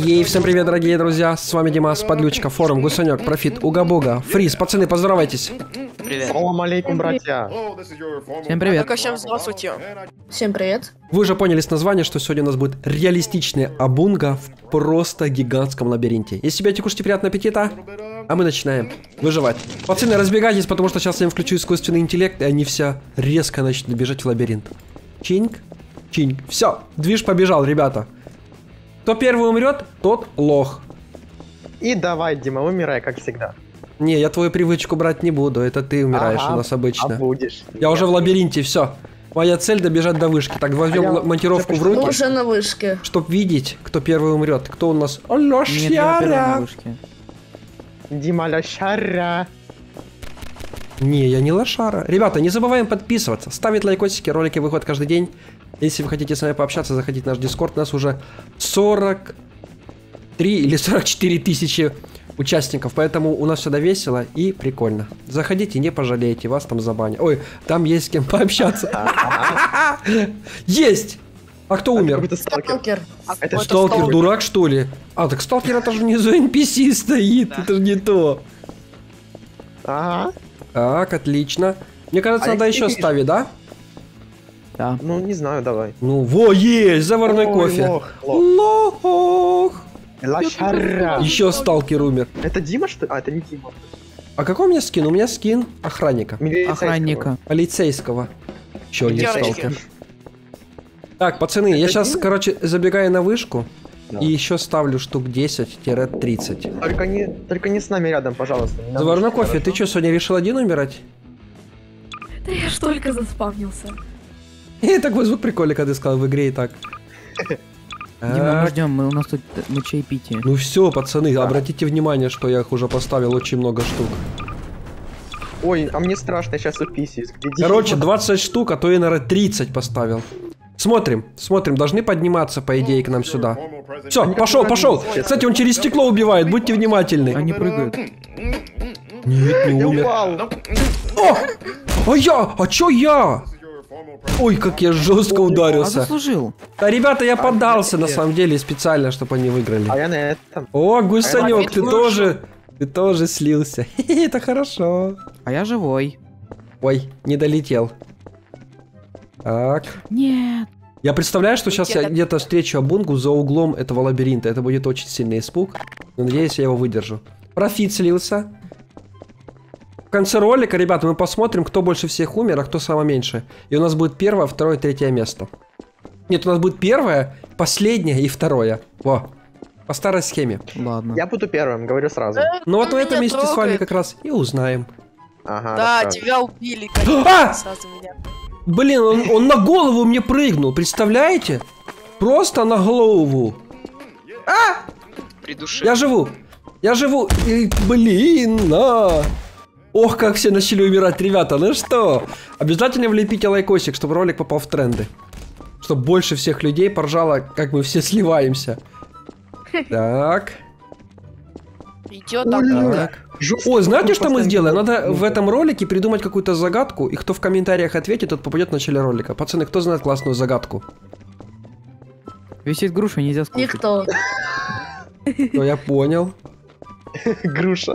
Ей, всем привет, дорогие друзья, с вами Димас, Подлючка, Форум, Гусанек, Профит, Уга-Буга, Фриз, пацаны, поздоровайтесь. Привет. Салам алейкум, братья. Всем привет. Всем здравствуйте. Всем привет. Вы уже поняли с названия, что сегодня у нас будет реалистичная Абунга в просто гигантском лабиринте. Если себе кушайте, приятного аппетита, а мы начинаем выживать. Пацаны, разбегайтесь, потому что сейчас я им включу искусственный интеллект, и они все резко начнут бежать в лабиринт. Чинг, чинг. Все, движ побежал, ребята. Кто первый умрет, тот лох. И давай, Дима, умирай, как всегда. Не, я твою привычку брать не буду, это ты умираешь у нас обычно. А будешь. Я уже в лабиринте, все. Моя цель добежать до вышки. Так, возьмем монтировку в руки. Мы уже на вышке. Чтоб видеть, кто первый умрет. Кто у нас? Лошара. Дима лошара. Не, я не лошара. Ребята, не забываем подписываться, ставить лайкосики, ролики выходят каждый день. Если вы хотите с нами пообщаться, заходите в наш дискорд. У нас уже 43 или 44 тысячи участников, поэтому у нас всегда весело и прикольно. Заходите, не пожалеете, вас там забанят. Ой, там есть с кем пообщаться. Есть! А кто умер? Сталкер. Это Сталкер, дурак, что ли? А, так Сталкер это же внизу NPC стоит, это же не то. Ага. Так, отлично. Мне кажется, надо еще ставить, да? Да. Ну, не знаю, давай. Ну, во, есть, заварной Ой, кофе. Лох. Лошара. Еще Сталкер умер. Это Дима, что ли? А, это не Дима. А какой у меня скин? У меня скин охранника. Милицейского. Охранника. Полицейского. Еще один Девочки. Сталкер. Так, пацаны, я Это сейчас, Дима? короче, забегаю на вышку. Да. И еще ставлю штук 10-30. Только не с нами рядом, пожалуйста. не надо. Заварной кофе, Хорошо? ты что, сегодня решил один умирать? Да я ж только заспавнился. Так вот звук прикольный, когда ты сказал в игре и так. Дима, мы Так, ждем, у нас тут чаепитие. ну все, пацаны, обратите внимание, что я их уже поставил очень много штук. Ой, а мне страшно, сейчас уписись. Где Дима? Короче, 20 штук, а то я, наверное, 30 поставил. Смотрим, должны подниматься, по идее, к нам сюда. Все, пошел. Кстати, он через стекло убивает, будьте внимательны. Они прыгают. Нет, не Я умер. упал. А чё я? Ой, как я жестко А ударился. заслужил. Да, ребята, я поддался на самом деле специально, чтобы они А выиграли. я на этом. О, Гусанек, ты вышел. тоже слился. Это хорошо. А я живой. Ой, не долетел. Так. Нет. Я представляю, что сейчас я где-то встречу Абунгу за углом этого лабиринта. Это будет очень сильный испуг. Но надеюсь, я его выдержу. Профит слился. В конце ролика, ребята, мы посмотрим, кто больше всех умер, а кто самое меньше. И у нас будет первое, второе, третье место. Нет, у нас будет первое, последнее и второе. Во. По старой схеме. Ладно. Я буду первым, говорю сразу. Ну вот в Меня этом месте с вами трогает. как раз и узнаем. Ага. Да, расскажешь. тебя убили, А! конечно, сразу меня. Блин, он на голову мне прыгнул, представляете? Просто на голову. Придуши. Я живу. И, блин, на. Ох, как все начали умирать, ребята. Ну что, обязательно влепите лайкосик, чтобы ролик попал в тренды. Чтобы больше всех людей поржало, как мы все сливаемся. Так. Идет Ой, Абунга. Так. Жестко. О, знаете, что мы Просто сделаем? не Надо буду. в этом ролике придумать какую-то загадку, и кто в комментариях ответит, тот попадет в начале ролика. Пацаны, кто знает классную загадку? Висит груша, нельзя скушать. Никто. Ну, я понял. Груша.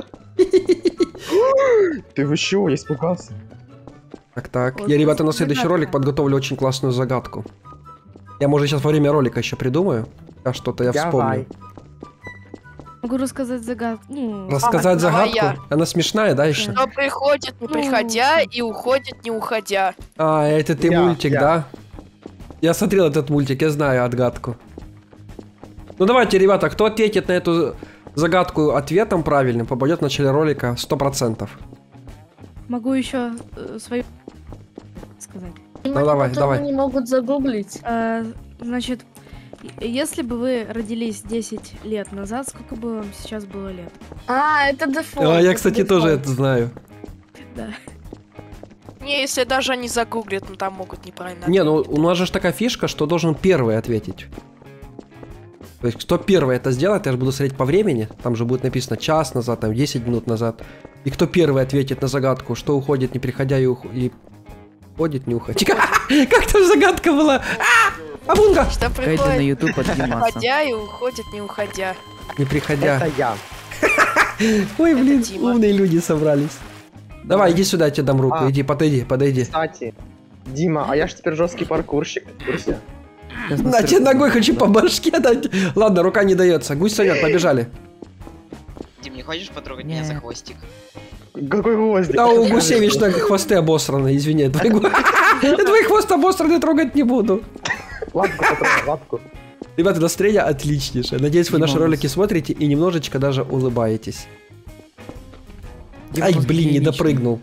Ты вы чего? Я испугался. Так. Вот Я, ребята, на загадка. следующий ролик подготовлю очень классную загадку. Я, может, сейчас во время ролика еще придумаю. А что-то я вспомню. Давай. Могу рассказать загадку. Ну, Рассказать давай загадку? Она смешная, да, еще? Что приходит, не приходя, и уходит, не уходя. А, это ты Я. мультик, да? Я смотрел этот мультик, я знаю отгадку. Ну давайте, ребята, кто ответит на эту загадку ответом правильным, попадет в начале ролика 100%. могу еще свою сказать. Они давай, потом давай. не могут загуглить. Значит, если бы вы родились 10 лет назад, сколько бы вам сейчас было лет? А, это дефолт. А, я, это кстати, дефолт. тоже это знаю. Да. Не, если даже они загуглят, ну там могут неправильно. Не, ну у нас же такая фишка, что должен первый ответить. То есть, кто первый это сделает, я же буду смотреть по времени. Там же будет написано час назад, там 10 минут назад. И кто первый ответит на загадку, что уходит, не приходя, и уходит, не уходит. Как там загадка была? Абунга! Что Кайди на приходит, YouTube от Димаса. уходя и уходит, не уходя. Не приходя. Это я. Ой, блин, Дима. умные люди собрались. Давай, иди сюда, я тебе дам руку. А. Иди, подойди. Кстати, Дима, а я ж теперь жесткий паркурщик. В курсе? Сейчас На, тебе ногой хочу по башке дать. Ладно, рука не дается. Гусь Санек, побежали. Дим, не хочешь потрогать меня за хвостик? Какой гвоздик? Да у гусей вечно хвосты обосраны, извини. Твой хвост обосранный трогать не буду. Лапку потрогай, лапку. Ребята, настроение отличнейшее. Надеюсь, вы наши Дима, ролики смотрите и немножечко даже улыбаетесь. Дима, Ай, просто блин, не героичный. допрыгнул.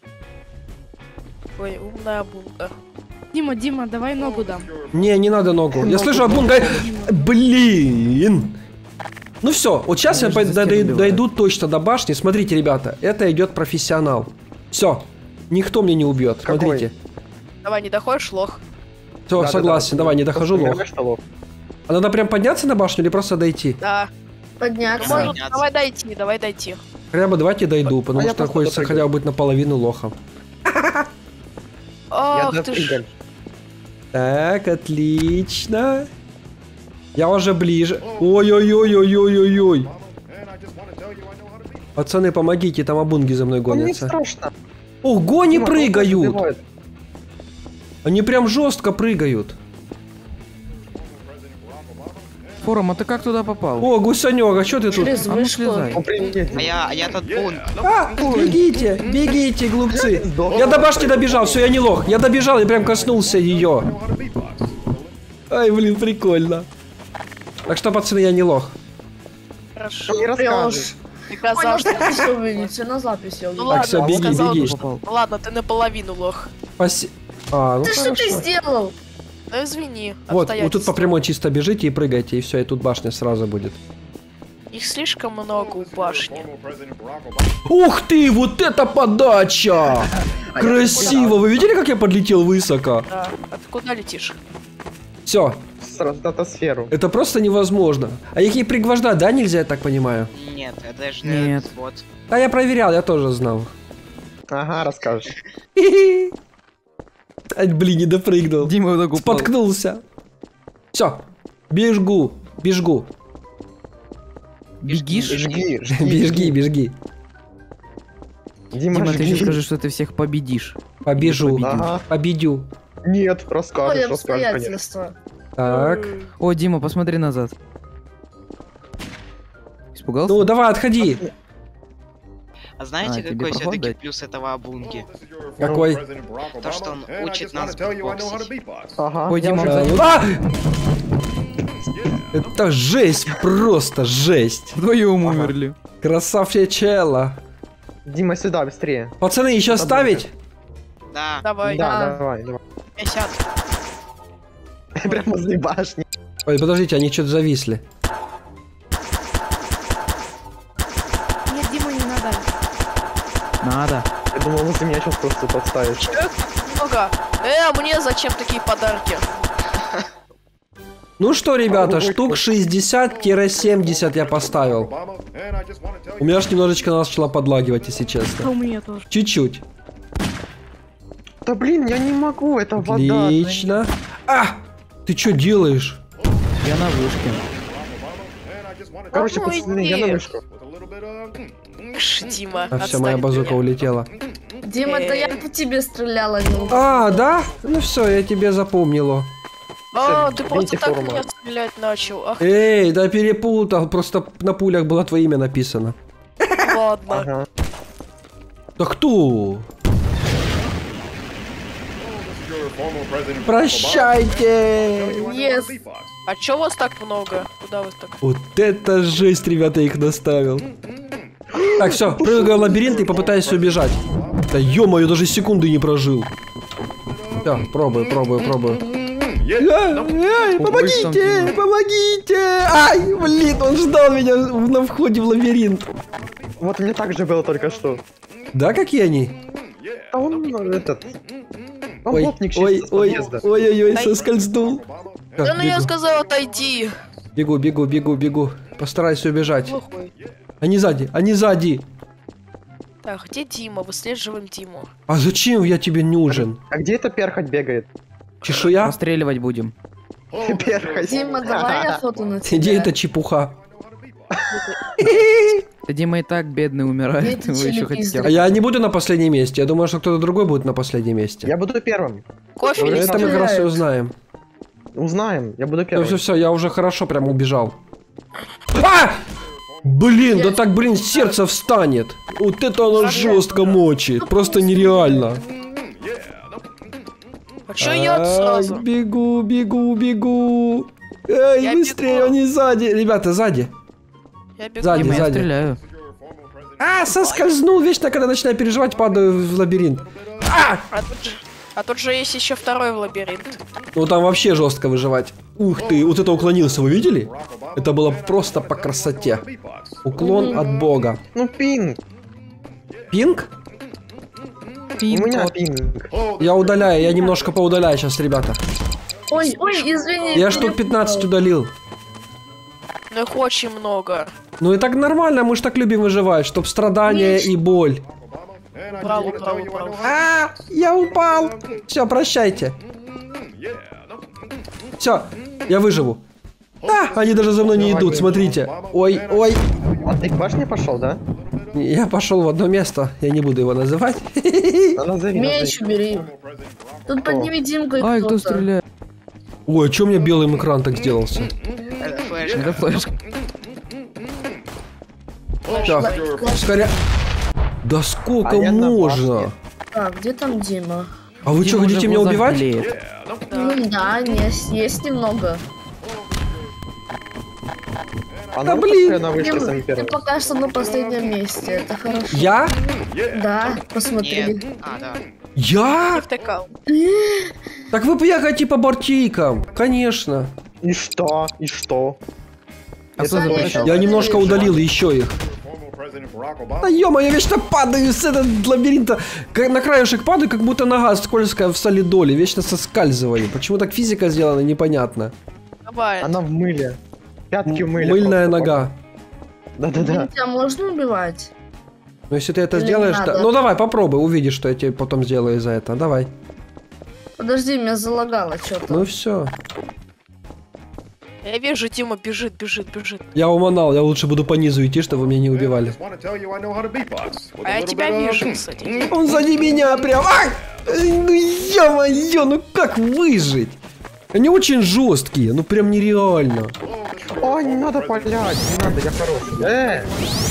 Ой, умная булка. Дима, давай ногу дам. Не надо ногу. Я слышу, Абунга. Блин. Ну все, вот сейчас я Конечно, за стену убивает. дойду точно до башни. Смотрите, ребята, это идет профессионал. Все, никто мне не убьет. Какой? Смотрите. Давай, не доходишь, лох. Все, Да, согласен, да, да. давай, не дохожу, лох. Понимаешь, что лох? А надо прям подняться на башню или просто дойти? Да. Подняться. Может, Может, давай дойти. Хотя бы давайте дойду, потому я что просто хочется допрыгну. хотя бы быть наполовину лохом. Я Ах ты ж. допрыгал. Так, отлично. Я уже ближе. Ой-ой-ой-ой-ой-ой-ой. Пацаны, помогите, там абунги за мной Ну, мне гонятся. страшно. Ого, они Дима, прыгают. убивает. Они прям жестко прыгают. Форум, а ты как туда попал? О, гусанёк, а что ты тут? Через А ну вышку. слезай. Ну, привет. А я тут бунт. А, бегите, глупцы. Сдох. Я до башни добежал, все, я не лох. Я добежал и прям коснулся ее. Ай, блин, прикольно. Так что, пацаны, я не лох. Хорошо. Не расскажешь. Врёшь. Ты сказал, что... Запись увидите, на записи Ну увидите. ладно, всё, ты беги, сказал, беги. что- Ну ладно, ты наполовину лох. Ну Ты что ты хорошо. сделал? Ну извини, Вот тут по обстоятельства. прямой чисто бежите и прыгайте, и все, и тут башня сразу будет. Их слишком много у башни. Ух ты, вот это подача! Красиво, вы видели, как я подлетел высоко? Да. А ты куда летишь? Все, В стратосферу. это просто невозможно. А их и пригвождать, да, нельзя, я так понимаю? Нет, это же Нет. вот. Да, я проверял, я тоже знал. Ага, расскажешь. Ай, блин, не допрыгнул. Дима ногу упал. Споткнулся. Все, бежгу. Бегишь? Жги, Бежги. Дима, Дима, ты еще жги. скажи, что ты всех победишь. Побежу. Ага. Победю. Нет, Ой, расскажешь, конечно. обстоятельства. Так. О, Дима, посмотри назад. Испугался? Ну, давай, отходи. А знаете, тебе какой проход все-таки дать? плюс этого абунги? Какой? То, что он учит нас битбоксить. Ага. Ой, я Дима, уже- он А! Это жесть, просто жесть. вдвоем умерли. Красавчела. Дима, сюда, быстрее. Пацаны, еще ставить? Да, Давай. Да, давай. 50. Прямо возле башни. Ой, подождите, они что-то зависли. Нет, Дима, не надо. Надо. Я думал, возле меня сейчас просто подставишь. Много. Мне зачем такие подарки? Ну что, ребята, штук 60-70 я поставил. У меня аж немножечко начало подлагивать, если А честно. у меня тоже. Чуть-чуть. Да блин, я не могу, это вода. Отлично. А! Ты что делаешь? Я на вышке. Короче, Ну, пацаны, иди. я на вышку. Дима, А все, отстань моя от базука меня. улетела. Дима, да я по тебе стреляла. не А, да? Ну все, я тебе запомнила. А, ты просто Видите так форума? меня стрелять начал. Ах, Эй, да перепутал, просто на пулях было твое имя написано. ладно. Ага. Да кто? Прощайте! Yes. А чё вас так много? Куда вы так? Вот это жесть, ребята, я их наставил. Так, все, прыгаю в лабиринт и попытаюсь убежать. Да ё-моё, даже секунды не прожил. Все, пробую. Эй, помогите! Ай, блин, он ждал меня на входе в лабиринт. Вот мне так же было только что. Да, какие они? А он этот... Он Ой, гопник ой, чисто с ой, подъезда. ой, соскользнул. Да Так, ну я бегу. сказал отойди. Бегу. Постараюсь убежать. Плохой. Они сзади. Так, где Дима? Выслеживаем Диму. А зачем я тебе нужен? А где это перхоть бегает? Чешуя? Постреливать будем. Перхоть. Дима, давай охоту на тебя. Идея это чепуха. Да Дима и так бедный умирает. Нет, Вы еще челюсть. хотите... А я не буду на последнем месте. Я думаю, что кто-то другой будет на последнем месте. Я буду первым. Кофе Ну, не Это мы как раз и узнаем. Узнаем. Я буду первым. Все, я уже хорошо прям убежал. А! Блин, да так, блин, сердце встанет. Вот это оно жестко мочит. Просто нереально. А чё я сразу? Бегу, бегу, бегу. Эй, Я быстрее, бегу. они сзади. Ребята, сзади. Я бегу. Сзади, Дима, я сзади. стреляю. А, соскользнул. Вечно, когда начинаю переживать, падаю в лабиринт. А тут же есть еще второй лабиринт. Ну там вообще жестко выживать. Ух ты, вот это уклонился, вы видели? Это было просто по красоте. Уклон от бога. Ну, пинг. Пинг? У меня пинг. Я удаляю, я немножко поудаляю сейчас, ребята. Ой, ой, извини. Я штук 15 удалил. Но их очень много. Ну и так нормально, мы ж так любим выживать, чтоб страдания и боль. Браво, браво, браво. А, я упал. Все, прощайте. Все, я выживу. Да, они даже за мной не идут, смотрите. Ой, ой. А ты к башне пошел, да? Я пошел в одно место, я не буду его называть. А назови, Меч назови. убери. Тут под невидимкой Ай, кто кто-то. стреляет? Ой, а чё у меня белым экран так сделался? Это флешка. Это флешка. Так, скорее. Да сколько А я на можно? башне. Так, где там Дима? А вы что, Дима хотите уже меня в глазах убивать? белеет. Ну да, есть немного. Она блин. она вышла Дим, самым ты первым. пока что на последнем месте, это хорошо. Я? Да, посмотри. Нет. А, да. Я? Втыкал. Так вы поехайте по бортикам, конечно. И что? И что? А кто Конечно. запрещал? Я немножко удалил еще их. Да ё-моё, я вечно падаю с этого лабиринта. На краешек падаю, как будто нога скользкая в солидоле. Вечно соскальзываю. Почему так физика сделана, непонятно. Бывает. Она в мыле. Пятки в мыле. Мыльная просто. нога. Да-да-да. Тебя можно убивать? Но если ты это Или сделаешь... надо? Ну давай, попробуй, увидишь, что я тебе потом сделаю за это. Давай. Подожди, меня залагало что-то. Ну все. Я вижу, Дима бежит, бежит, бежит. Я уманал, я лучше буду по низу идти, чтобы вы меня не убивали. А я тебя вижу, кстати. Он сзади меня прям. Ай! Ну ё-моё, ну как выжить? Они очень жесткие, ну прям нереально. О, не надо палять, не надо, я хороший.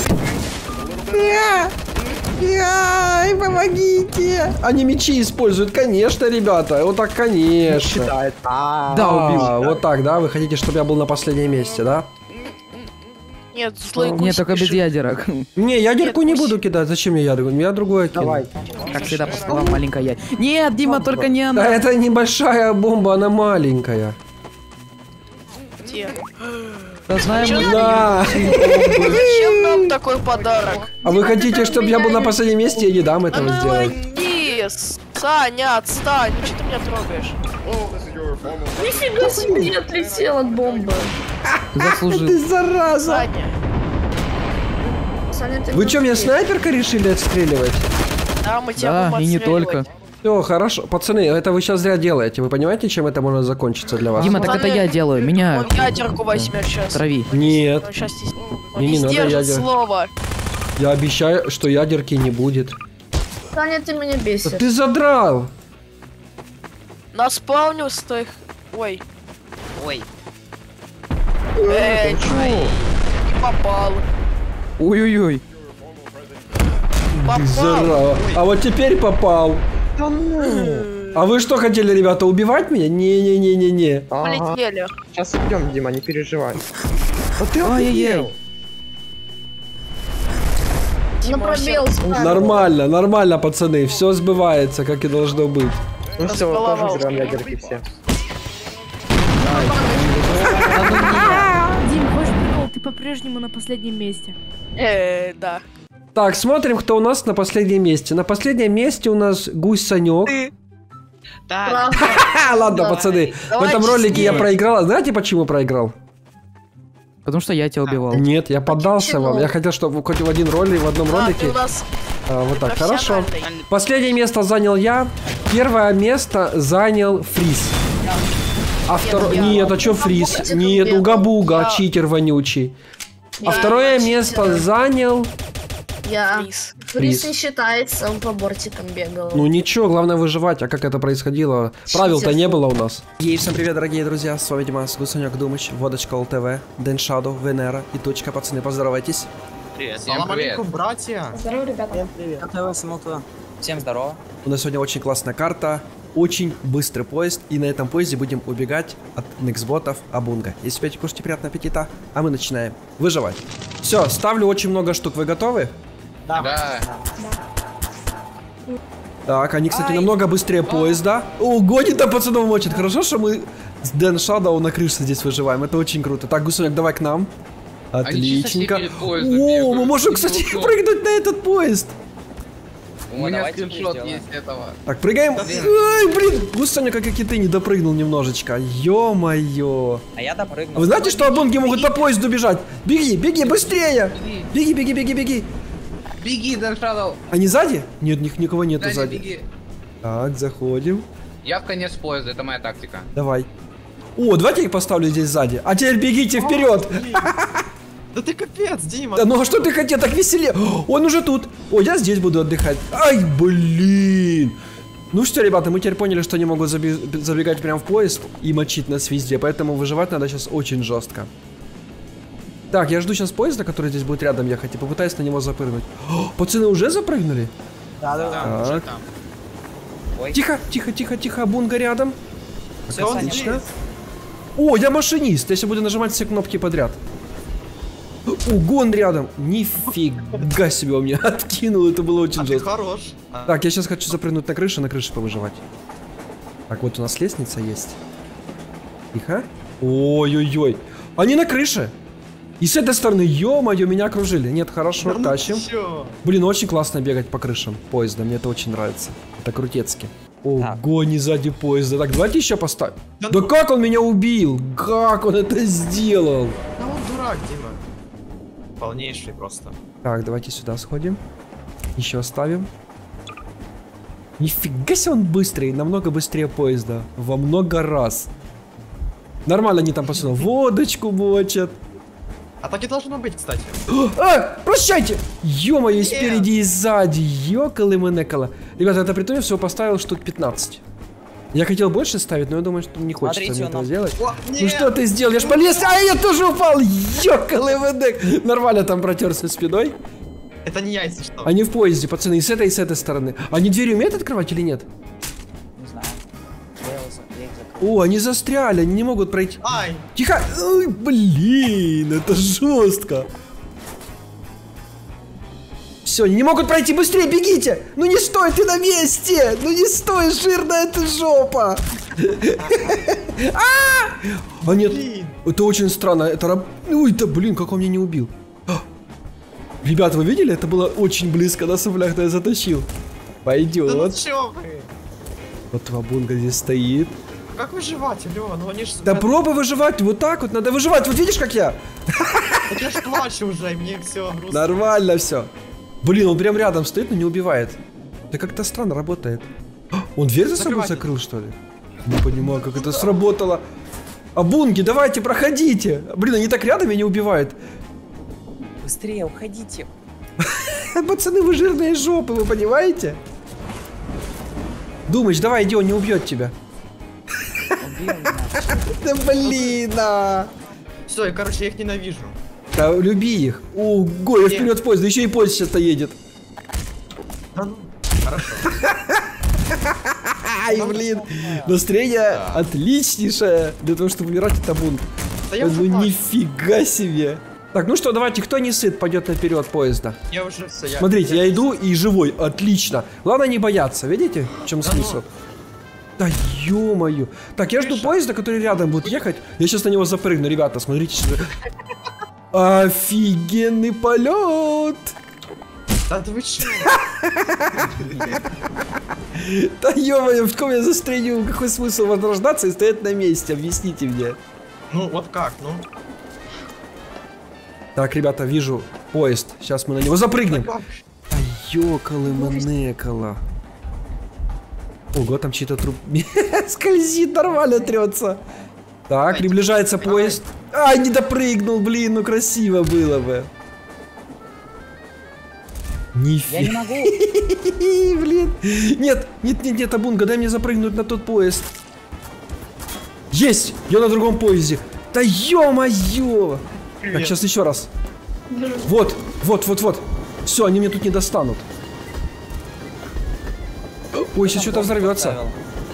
Ай, помогите! Они мечи используют, конечно, ребята. Вот так, конечно. Считает. Да, убил. Вот так, да? Вы хотите, чтобы я был на последнем месте, да? Нет, злой гусь Нет, только без бежит. ядерок. Не, ядерку Нет, не пусть. буду кидать. Зачем мне ядерку? Я другое кину. Давай. Как всегда, по словам маленькая я. Нет, Дима, только не Да она. это небольшая бомба, она маленькая. Где? Да знаем Чё мы. Да. Зачем нам такой подарок? А вы хотите, чтобы я был на последнем месте? Я не дам А этого ну сделать. иди, Саня, отстань. Ну что ты меня трогаешь? Нифига себе, отлетел от бомбы. Заслужил. Ты зараза! Саня. Саня, ты Вы что, меня молодец. снайперка решили отстреливать? Да, мы тебя Да, будем и не отстреливать. только. Все, хорошо. Пацаны, это вы сейчас зря делаете. Вы понимаете, чем это может закончиться для вас? Дима, так это я делаю. Меня Он ядерку возьмет сейчас. трави. Нет, Он сейчас Мне не не надо сдержит ядер. слово. я обещаю, что ядерки не будет. Саня, ты меня Да бесишь. ты задрал! На спавню стоих. Ой. Ой. Эй, не попал. Ой-ой-ой. Ты Попал. задрал. А вот теперь попал. Да ну. А вы что хотели, ребята, убивать меня? Не-не-не-не-не. Ага. Полетели. Сейчас идем, Дима, не переживай. А ты Ай-яй-яй. охуел. На пробел ставь. Нормально, нормально, пацаны. Все сбывается, как и должно быть. Ну все, Располовал. тоже жрем ядерки все. Дим, хочешь прикол? Ты по-прежнему на последнем месте. Да. Так, смотрим, кто у нас на последнем месте. На последнем месте у нас гусь Санек. Да, Правда. Ладно, Да. пацаны. В Давай этом ролике я честнее. проиграл. Знаете, почему проиграл? Потому что я тебя убивал. Нет, я поддался почему? вам. Я хотел, чтобы хоть в один ролик, в одном А, ты ролике. у нас Вот так, хорошо. профессиональный. Последнее место занял я. Первое место занял Фриз. А второй... Нет, а чё фриз? Нет, уга-буга, читер вонючий. А второе место занял... Я. Фриз. Фриз не считается, он по бортикам бегал. Ну ничего, главное выживать. А как это происходило? Правил-то не было у нас. Ей, всем привет, дорогие друзья. С вами Димас, Гусанек Думыч, Водочка ЛТВ, Дэн Шадоу, Венера и Точка. Пацаны, поздоровайтесь. Привет. Салам алейкум, братья! Здорово, ребята. Всем здорово. У нас сегодня очень классная карта. Очень быстрый поезд. И на этом поезде будем убегать от Нексботов Абунга. Если пьете, кушайте, приятного аппетита. А мы начинаем выживать. Все, ставлю очень много штук. Вы готовы? Да. Так, они, кстати, намного быстрее поезда. О, гонит там пацанов мочит. Хорошо, что мы с Дэн Шадоу на крыше здесь выживаем. Это очень круто. Так, Гусанек, давай к нам. Отличненько. О, мы можем, кстати, прыгнуть на этот поезд. У меня скриншот есть этого. Так, прыгаем. Ай, блин, Гусаня, как и ты, не допрыгнул немножечко. Ё-моё. А я допрыгнул. Вы знаете, что Абунги могут по поезду бежать? Беги, беги, быстрее. Беги, беги, беги, беги. Беги, Дэн Шадоу. Они сзади? Нет, никого нету Сзади сзади. беги. Так, заходим. Я в конец поезда, это моя тактика. Давай. О, давайте я их поставлю здесь сзади. А теперь бегите вперед. Да ты капец, Дима. Да ну а что ты хотел, так веселее. Он уже тут. О, я здесь буду отдыхать. Ай, блин. Ну что, ребята, мы теперь поняли, что они могут забегать прямо в поезд и мочить нас везде. Поэтому выживать надо сейчас очень жестко. Так, я жду сейчас поезда, который здесь будет рядом ехать, и попытаюсь на него запрыгнуть. О, пацаны уже запрыгнули? Да, уже там. Тихо, тихо, тихо, тихо, Абунга рядом. Всё, он Отлично. О, я машинист, я сейчас буду нажимать все кнопки подряд. Угон рядом. Нифига себе он меня откинул, это было очень А ты жестко. хорош. Так, я сейчас хочу запрыгнуть на крыше повыживать. Так, вот у нас лестница есть. Тихо. Ой-ой-ой. Они на крыше. И с этой стороны, ё-моё, меня окружили. Нет, хорошо, тащим. Блин, очень классно бегать по крышам поезда, мне это очень нравится. Это крутецки. Ого, не сзади поезда. Так, давайте еще поставим. Да как он меня убил? Как он это сделал? Да он дурак, Дима. Полнейший просто. Так, давайте сюда сходим. Еще ставим. Нифига себе он быстрый, намного быстрее поезда. Во много раз. Нормально они там, пацаны, водочку мочат. А так и должно быть, кстати. А, прощайте! Ё-моё, и спереди, и сзади. Ёкалы-мэнекала. Ребята, это при том, я всего поставил штук 15. Я хотел больше ставить, но я думаю, что не хочется мне этого сделать. Ну что ты сделал? Я ж полез, а я тоже упал! Ёкалы-мэнек! Нормально там протерся спиной. Это не я, если что. Они в поезде, пацаны, и с этой стороны. Они двери умеют открывать или нет? Не знаю. О, они застряли, они не могут пройти. Ай! Тихо! Ой, блин, это жестко. Все, они не могут пройти, быстрее бегите! Ну не стой ты на месте! Ну не стой, жирная ты жопа! А нет, это очень странно, это... Ой, да блин, как он меня не убил. Ребят, вы видели? Это было очень близко на соплях, но я затащил. Пойдет. Да ну чё вы? Вот Абунга здесь стоит. Как выживать, алё? Ну они ж... Да пробуй выживать, вот так вот, надо выживать, вот видишь, как я? Так я ж плачу уже, мне все грустно. Нормально все. Блин, он прям рядом стоит, но не убивает. Это как-то странно работает. Он дверь за собой закрыл, что ли? Не понимаю, как это сработало. Абунги, давайте, проходите. Блин, они так рядом и не убивают. Быстрее, уходите. Пацаны, вы жирные жопы, вы понимаете? Думаешь, давай, иди, он не убьет тебя. Да блин, Все, я, короче, я их ненавижу. Да люби их. Ого, я вперед в поезд, да еще и поезд сейчас-то едет. Да ну, хорошо. Ай, блин, настроение отличнейшее для того, чтобы умирать от Абунг. Да я Ну уже плачу. нифига себе. Так, ну что, давайте, кто не сыт, пойдет наперед поезда. Я уже все, Смотрите, я иду и живой, отлично. Главное не бояться, видите, в чем смысл? Да ё-моё. Так, я жду поезда, который рядом будет ехать. Я сейчас на него запрыгну, ребята, смотрите. Офигенный полет! Да вы чё? Да ё-моё, в ком я застрянул? Какой смысл возрождаться и стоять на месте? Объясните мне. Ну, вот как, ну? Так, ребята, вижу поезд. Сейчас мы на него запрыгнем. Как? Да ёкалы-манекала. Ого, там чей-то труп скользит, нормально трется. Так, приближается поезд. Ай, не допрыгнул, блин, ну красиво было бы. Я не Нифига, могу. блин. Нет, Абунга, дай мне запрыгнуть на тот поезд. Есть! Я на другом поезде. Да ё-моё! Так, сейчас еще раз. Вот. Все, они меня тут не достанут. Ой, сейчас что-то взорвется. Поставил.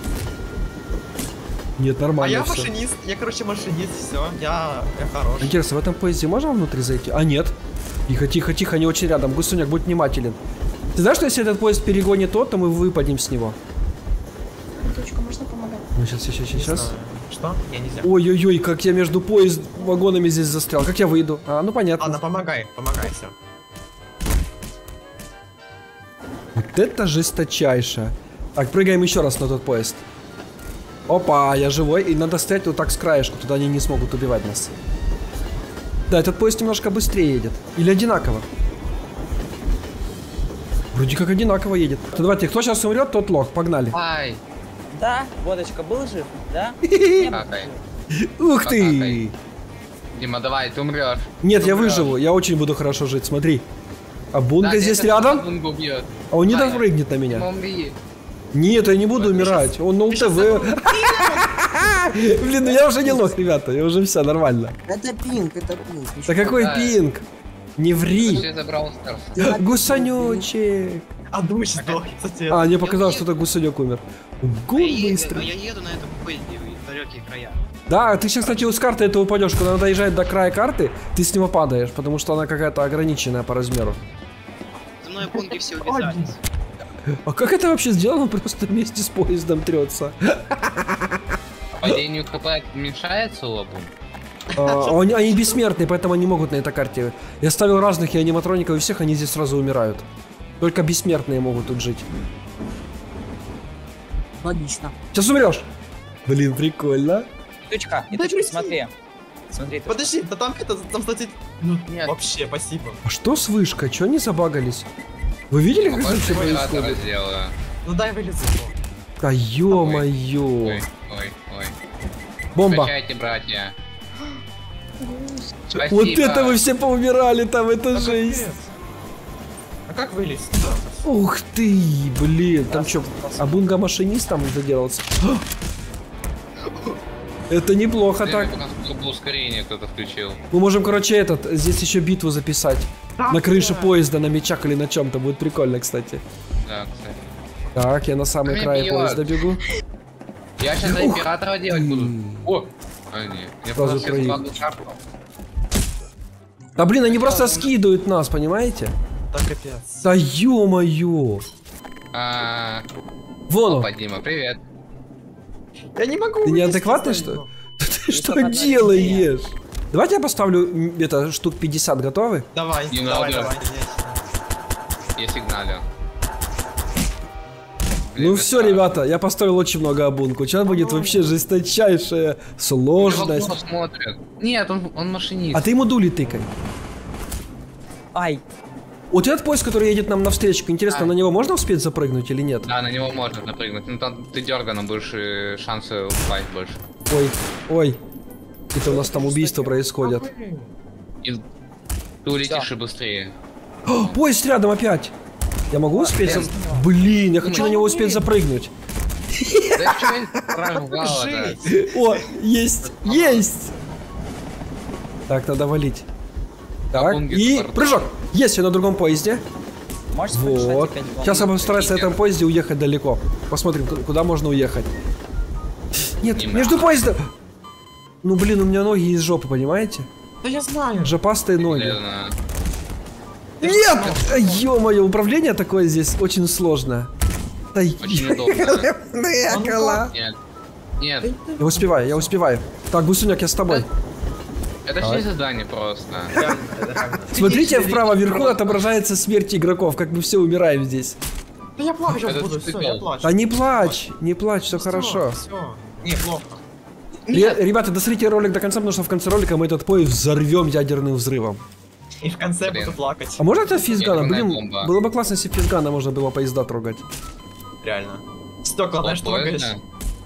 Нет, А нормально я все. машинист. Я, короче, машинист. Все, я хорош. Интересно, в этом поезде можно внутрь зайти? А, нет. Тихо, они очень рядом. Гусуняк, будь внимателен. Ты знаешь, что если этот поезд перегонит то мы выпадем с него? Точка, можно помогать? Ну, сейчас. Что? Я нельзя. Ой-ой-ой, как я между поезд вагонами здесь застрял. Как я выйду? А, ну понятно. Ладно, помогай, все. Вот это жесточайшее. Так, прыгаем еще раз на тот поезд. Опа, я живой. И надо стоять вот так с краешку, туда они не смогут убивать нас. Да, этот поезд немножко быстрее едет. Или одинаково? Вроде как одинаково едет. То давайте, кто сейчас умрет, тот лох. Погнали. Ай, Да, водочка, был жив, да? Не был какай. жив. Ух ты! Покакай. Дима, давай, ты умрешь. Нет, я Умрёшь. выживу. Я очень буду хорошо жить. Смотри. А Бунга Да, здесь это рядом? Бунгу бьет. А он не Давай. допрыгнет на меня. Дима, умри. Нет, я не буду умирать. Он на УТВ. Блин, ну я уже не лох, ребята. Я уже все нормально. Это пинг. Да какой Да. пинг? Не ври. Вообще забрал старс. Гусанючек. А душ сдох, кстати. А, мне показалось, что это гусанек умер. Гон быстро. Я еду на этом поезде в далекие края. Да, ты сейчас, кстати, с карты это упадешь. Когда она доезжает до края карты, ты с него падаешь, потому что она какая-то ограниченная по размеру. За мной бунги все увязались. А как это вообще сделано? Просто вместе с поездом трется. Падению ХП уменьшается у лабун? Они бессмертные, поэтому они могут на этой карте. Я ставил разных и аниматроников, и всех они здесь сразу умирают. Только бессмертные могут тут жить. Логично. Сейчас умрешь. Блин, прикольно. Иточка, смотри. Смотри, Иточка. Подожди, да там это, там, кстати, ну, Нет. вообще, спасибо. А что с вышкой? Чё они забагались? Вы видели, как это Больше все генератора происходит? сделаю. Ну дай вылезу. Да ё-моё. Ой. Бомба. Скачайте, братья. Вот Спасибо. это вы все поумирали там, это жесть. А как вылезть? Ух ты, блин. Там что, Абунга машинист там заделался? Это неплохо так. У нас было ускорение кто-то включил. Мы можем, короче, здесь еще битву записать. На крыше поезда, на мечах или на чем-то. Будет прикольно, кстати. Да, кстати. Так, я на самый Меня край бьет. поезда бегу. Я сейчас за императора делать буду. О! А, нет. Я Сразу просто троих. складываю карту. Да блин, они просто скидывают нас, понимаете? Да капец. Да ё-моё. Вон он. Опа, Дима, привет. Я не могу. Ты вылезть, неадекватный, не знаю. что? Ты что делаешь? Давайте я поставлю это штук 50, готовы? Давай, Не давай, надо. давай. Я сигналю. Ну все, ребята, я поставил очень много Абунку. Сейчас будет вообще жесточайшая сложность. Смотрит. Нет, он машинист. А ты ему дули тыкай. Ай, Вот этот поезд, который едет нам навстречу, интересно, А. на него можно успеть запрыгнуть или нет? Да, на него можно запрыгнуть. Ну там ты дерганом будешь и шансы упасть больше. Ой. Это у нас там убийства происходят. И ты улетишь и быстрее. О, поезд рядом опять. Я могу успеть? Блин, я хочу на него успеть запрыгнуть. Да что я прорвало, да. О, есть! Так, надо валить. Так, Абунги и спорт. прыжок! Есть, я на другом поезде. можешь Вот. помешать опять вам? Сейчас я постараюсь на этом поезде уехать далеко. Посмотрим, куда можно уехать. Нет, Не между поездом... Ну блин, у меня ноги из жопы, понимаете? Да я знаю. Жопастые ноги. Наверное. Нет! Ё-моё, управление такое здесь очень сложное. Да Очень удобно. ёкала. Нет. Нет. Я успеваю. Так, Гусуняк, я с тобой. Это же задание просто. Реально, это реально. Смотрите, вправо вверху отображается смерть игроков, как мы все умираем здесь. Да я плачу сейчас Это буду, ты все, я делал. плачу. Да не плачь, все хорошо. Все, неплохо. Ребята, досмотрите ролик до конца, потому что в конце ролика мы этот поезд взорвем ядерным взрывом. И в конце Блин. буду плакать. А можно это физгана? Ядерная Блин, бомба. было бы классно, если физгана можно было поезда трогать. Реально. Стекла, знаешь, О, поезд, трогаешь. да.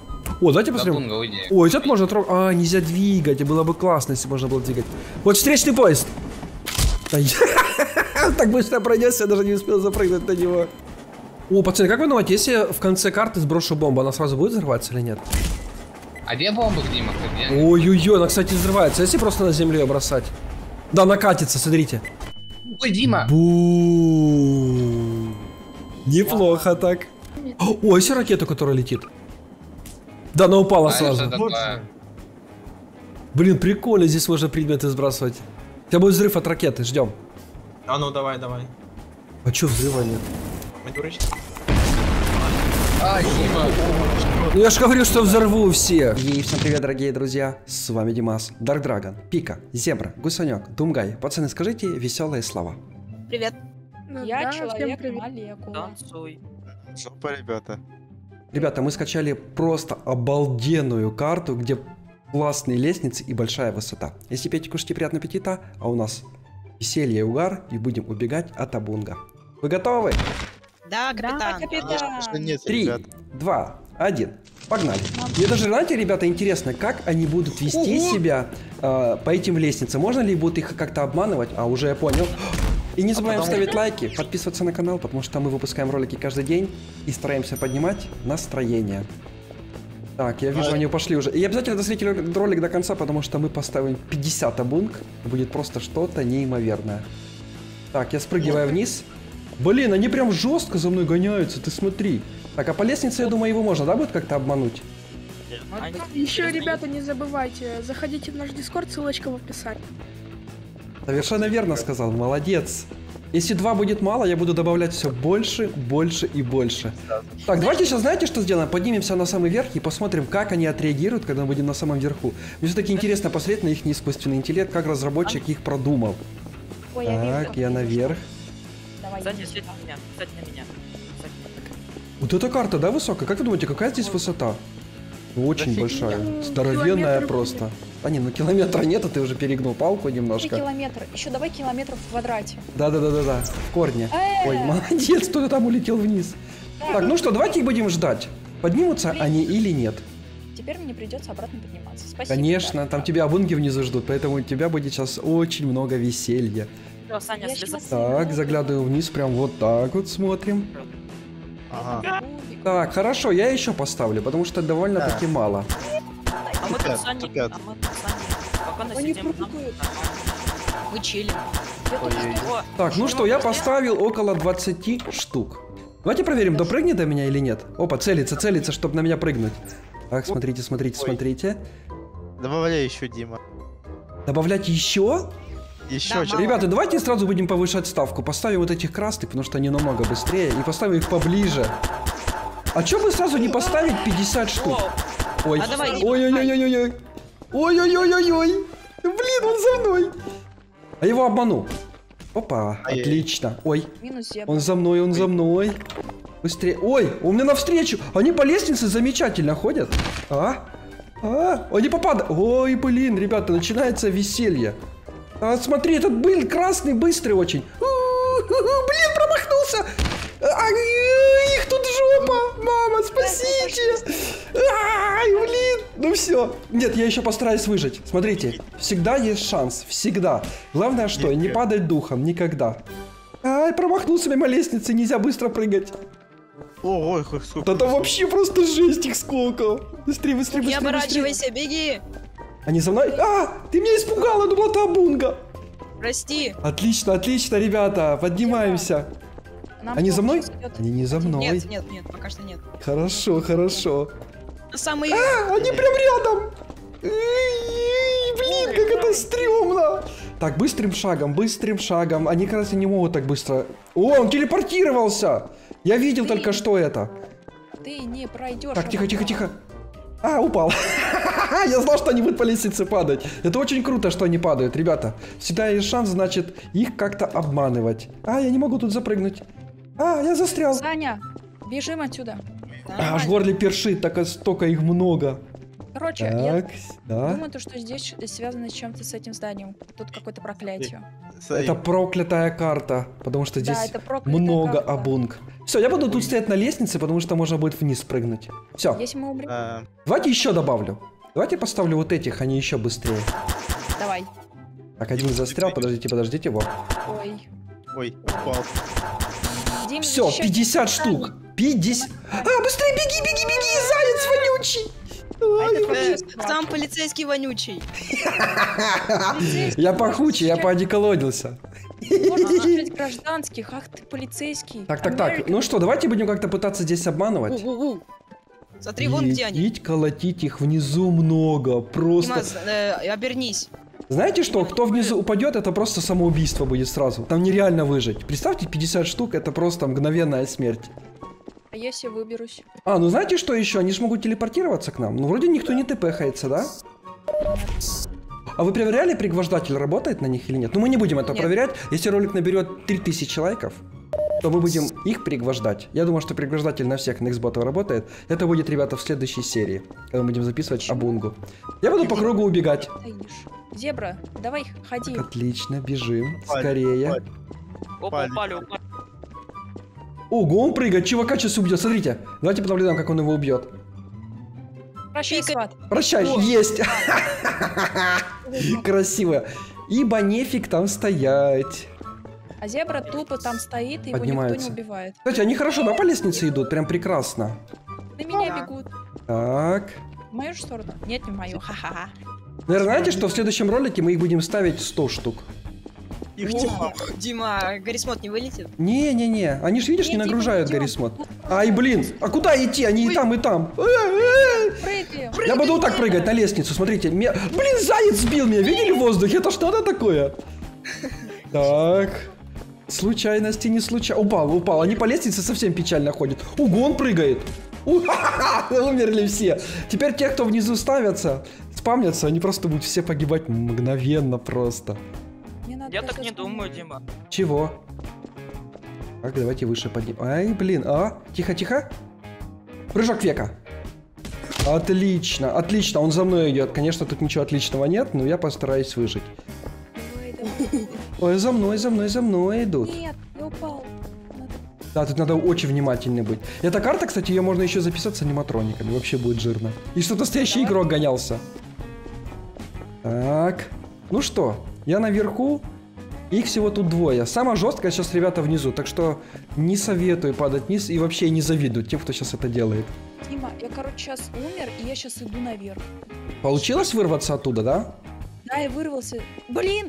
О, давайте посмотрим. Табунга, уйди. Ой, этот можно трогать. А, нельзя двигать. И было бы классно, если можно было двигать. Вот встречный поезд. Ай. Так быстро пронесся, я даже не успел запрыгнуть на него. О, пацаны, как вы думаете, если в конце карты сброшу бомбу, она сразу будет взрываться или нет? А где бомба, Дима? Ой-ой-ой, она, кстати, взрывается. Если просто на землю ее бросать. Да, она катится, смотрите. Ой, Дима! Бу. Неплохо так. Ой, если ракета, которая летит. Да, она упала сразу. Блин, прикольно, здесь можно предметы сбрасывать. У тебя будет взрыв от ракеты, ждем. А ну давай, давай. А чё взрыва нет? Мы дурачки. Ай, Дима! Ну я же говорю, что взорву всех. Ей, всем привет, дорогие друзья. С вами Димас, Dark Dragon, Пика, Зебра, Гусанек, Думгай. Пацаны, скажите веселые слова. Привет. Ну Я да, всем человек привет. молекула. Танцуй. Жопа, ребята. Ребята, мы скачали просто обалденную карту, где классные лестницы и большая высота. Если пейте, кушайте, приятного аппетита, а у нас веселье и угар, и будем убегать от Табунга. Вы готовы? Да, капитан. Конечно, нет, 3, ребят. 2, 1. Погнали. Мне даже, знаете, ребята, интересно, как они будут вести себя по этим лестницам. Можно ли будут их как-то обманывать? А, уже я понял. И не забываем ставить лайки, подписываться на канал, потому что мы выпускаем ролики каждый день и стараемся поднимать настроение. Так, я вижу, они пошли уже. И обязательно досмотрите ролик до конца, потому что мы поставим 50 табунг. Будет просто что-то неимоверное. Так, я спрыгиваю вниз. Блин, они прям жестко за мной гоняются, ты смотри. Так, а по лестнице, я думаю, его можно, да, будет как-то обмануть? Еще, ребята, не забывайте, заходите в наш дискорд, ссылочка в описании. Совершенно верно сказал, молодец. Если 2 будет мало, я буду добавлять все больше, больше и больше. Так, давайте сейчас, знаете, что сделаем? Поднимемся на самый верх и посмотрим, как они отреагируют, когда мы будем на самом верху. Мне все-таки интересно посмотреть на их искусственный интеллект, как разработчик их продумал. Ой, Так, я наверх. Давай. Сзади, след на меня. Сзади на меня. Сзади. Вот эта карта, да, высокая? Как вы думаете, какая здесь высота? Очень большая, здоровенная Километр просто. А не, ну километра нет, а ты уже перегнул палку 3 немножко. километра. Еще давай километров в квадрате. Да-да-да-да-да, в корне. Ой, молодец, кто-то там улетел вниз. Так, ну что, давайте их будем ждать. Поднимутся они или нет? Теперь мне придется обратно подниматься. Спасибо. Конечно, там тебя обунги внизу ждут, поэтому у тебя будет сейчас очень много веселья. Всё, Саня, Я слезай. щас- Так, заглядываю вниз, прям вот так вот смотрим. Ага. Так, хорошо, я еще поставлю, потому что довольно-таки мало. А мы тут Тупят, Саня, тупят. а мы тут Саня. Спокойно Они сидим. прыгают. Мы чилим. О, Так, ну что, я поставил около 20 штук. Давайте проверим, допрыгнет до меня или нет. Опа, целится, чтобы на меня прыгнуть. Так, смотрите, смотрите, Ой. смотрите. Добавляй еще, Дима. Добавлять еще? Еще Да, что? Ребята, давайте сразу будем повышать ставку. Поставим вот этих красных, потому что они намного быстрее. И поставим их поближе. А чё бы сразу не поставить 50 штук? Ой, А давай, ой-ой-ой-ой-ой. Ой-ой-ой-ой-ой. Блин, он за мной. А его обману. Опа, Ай-яй. отлично. Ой, Минус зебра. он за мной, он за мной. Быстрее. Ой, он мне навстречу. Они по лестнице замечательно ходят. Они попадают. Ой, блин, ребята, начинается веселье. Смотри, этот был красный, быстрый очень. Блин, промахнулся. Их тут жопа. Мама, спасите. Ай, блин. Ну все. Нет, я еще постараюсь выжить. Смотрите, всегда есть шанс. Всегда. Главное, что не падать духом. Никогда. Ай, промахнулся мимо лестницы. Нельзя быстро прыгать. Ой, сколько. Да там вообще просто жесть их сколько. Быстрее, быстрее, Не быстрее, быстрее. оборачивайся, беги. Они за мной? Ты меня испугала, думала, Табунга. Прости. Отлично, отлично, ребята, поднимаемся. Нам Они за мной? помощь идет. Они не за мной. Нет, нет, нет, пока что нет. Хорошо, хорошо. На самый... Они прям рядом. Блин, как это стрёмно. Так, быстрым шагом. Они, кажется, не могут так быстро. О, он телепортировался. Я видел только что это. Ты не пройдешь. Так, тихо. Упал. Я знал, что они будут по лестнице падать. Это очень круто, что они падают, ребята. Всегда есть шанс, значит, их как-то обманывать. Я не могу тут запрыгнуть. Я застрял. Саня, бежим отсюда. Аж в горле першит, так столько их много. Короче, Так, я да. думаю, то, что здесь связано с чем-то с этим зданием. Тут какое-то проклятие. Это проклятая карта, потому что здесь Да, это проклятая много карта. абунг. Все, я буду тут стоять на лестнице, потому что можно будет вниз спрыгнуть. Все, Если мы умрем, давайте еще добавлю. Давайте поставлю вот этих, они еще быстрее. давай. Так, один застрял, подождите, вот. Ой. Ой, упал. Дим, Все, защищай 50 здание. штук. 50. А, быстрее беги, заяц вонючий. Сам полицейский вонючий. Я пахучий, я поодеколонился. Можно защищать гражданских, ах ты полицейский. Так, ну что, давайте будем как-то пытаться здесь обманывать. Смотри, вон где они. Лететь, колотить их внизу много, просто... Дима, обернись. Знаете что, кто внизу упадет, это просто самоубийство будет сразу. Там нереально выжить. Представьте, 50 штук, это просто мгновенная смерть. А если выберусь? А, ну знаете что еще? Они же могут телепортироваться к нам. Ну вроде никто не тпхается, да? А вы проверяли, пригвождатель работает на них или нет? Ну мы не будем это проверять. Если ролик наберет 3000 лайков, то мы будем их пригвождать. Я думаю, что пригвождатель на всех Nextbot'ов работает. Это будет, ребята, в следующей серии, когда мы будем записывать абунгу. Я буду по кругу убегать. Зебра, давай, ходи. Отлично, бежим. Скорее. Опа, упали. Ого, он прыгает, чувака сейчас убьет. Смотрите, давайте понаблюдаем, как он его убьет. Прощай, сват. Прощай, есть. Красиво. Ибо нефиг там стоять. А зебра тупо там стоит, и его никто Поднимается. не убивает. Кстати, они хорошо, да, по лестнице идут? Прям прекрасно. На меня бегут. Так. В мою же сторону? Нет, не в мою. Ха-ха-ха. Наверное, знаете, что в следующем ролике мы их будем ставить 100 штук. Дима, Гаррисмот не вылетит? Не-не-не, они же, видишь, не Дима, нагружают идём. Гаррисмод. Ай, блин, а куда идти? Они и там, и там. Прыгаем. Я буду вот так прыгать на лестницу, смотрите. Блин, заяц сбил меня, видели в воздухе? Это что-то такое? Так. Случайности не случайно. Упал. Они по лестнице совсем печально ходят. Ого, он прыгает. Умерли все. Теперь те, кто внизу ставятся, спамнятся, они просто будут все погибать мгновенно просто. Я так не думаю, Дима. Чего? Так, давайте выше поднимем. Ай, блин, тихо. Прыжок века. Отлично, он за мной идет. Конечно, тут ничего отличного нет, но я постараюсь выжить. Ой, за мной идут. Нет, я упал. Да, тут надо очень внимательно быть. Эта карта, кстати, ее можно еще записать с аниматрониками. Вообще будет жирно. И что настоящий игрок гонялся. Так. Ну что, я наверху. Их всего тут двое. Самое жесткое сейчас ребята внизу. Так что не советую падать вниз и вообще не завидую тем, кто сейчас это делает. Дима, я, сейчас умер, и я сейчас иду наверх. Получилось вырваться оттуда, да? Да, я вырвался. Блин!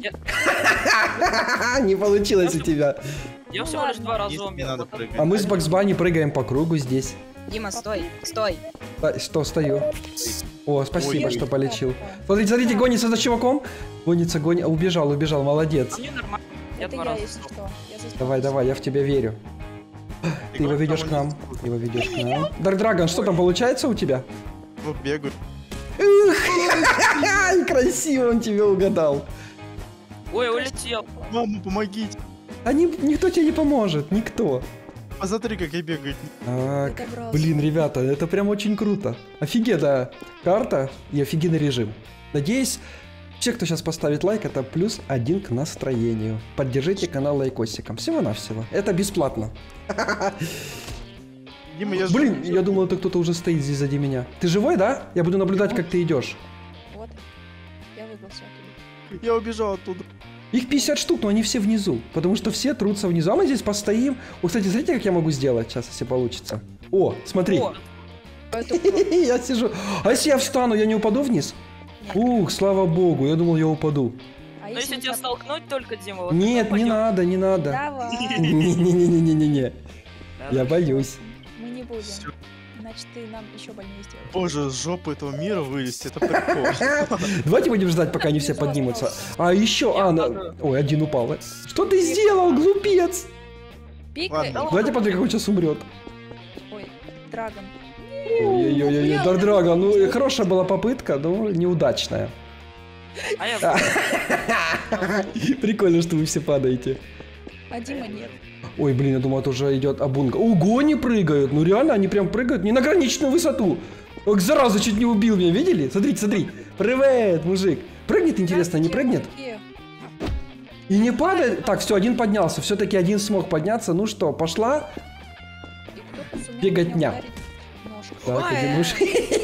Не получилось у тебя. Я всего лишь 2 раза Не умер. надо прыгать. А мы с Бакс Банни прыгаем по кругу здесь. Дима, стой. Что, стою. О, спасибо, Ой. что полечил. Смотрите, гонится за чуваком. Гонится. Убежал, молодец. Мне нормально. Я Это 2 я, раза. если что. Я за Давай, я в тебя верю. Ты его ведешь к нам. Дарк Драгон, что там получается у тебя? Ну, бегаю. Красиво он тебя угадал. Ой, улетел. Мама, помогите. Никто тебе не поможет, никто. Посмотри, как я бегаю. Так, добрался. блин, ребята, это прям очень круто. Офигенная карта и офигенный режим. Надеюсь, все, кто сейчас поставит лайк, это +1 к настроению. Поддержите канал лайкосиком. Всего-навсего. Это бесплатно. Дима, я Блин, я думал, это кто-то уже стоит здесь сзади меня. Ты живой, да? Я буду наблюдать, как ты идешь. Вот. Я выбрался оттуда. Я убежал оттуда. Их 50 штук, но они все внизу. Потому что все трутся внизу. А мы здесь постоим. О, кстати, смотрите, как я могу сделать сейчас, если получится. О, смотри. О, Я сижу. А если я встану, я не упаду вниз? Ух, слава богу, я думал, я упаду. А ну если тебя столкнуть только, Дима, вот Нет, тогда не пойдём. надо, не надо. Давай. Не-не-не-не-не-не. Я боюсь. Мы не будем. Иначе ты нам еще больнее сделаешь. Боже, с жопы этого мира вылезти, это прикол. Давайте будем ждать, пока они все поднимутся. А еще, ой, один упал. Что ты сделал, глупец? Пикай. Ладно. Давайте посмотрим, как он сейчас умрет. Ой, Драгон. Ой-ой-ой, Дардрага, ну хорошая была попытка, но неудачная. А я... Прикольно, что вы все падаете. А Дима нет. Ой, блин, я думал, это уже идет абунга. Ого, они прыгают. Ну реально, они прям прыгают не на граничную высоту. Ох, зараза, чуть не убил меня, видели? Смотрите, смотри. Привет, мужик. Прыгнет, интересно, не прыгнет? И не падает. Так, все, один поднялся. Все-таки один смог подняться. Ну что, пошла? Беготня. Так, один уж.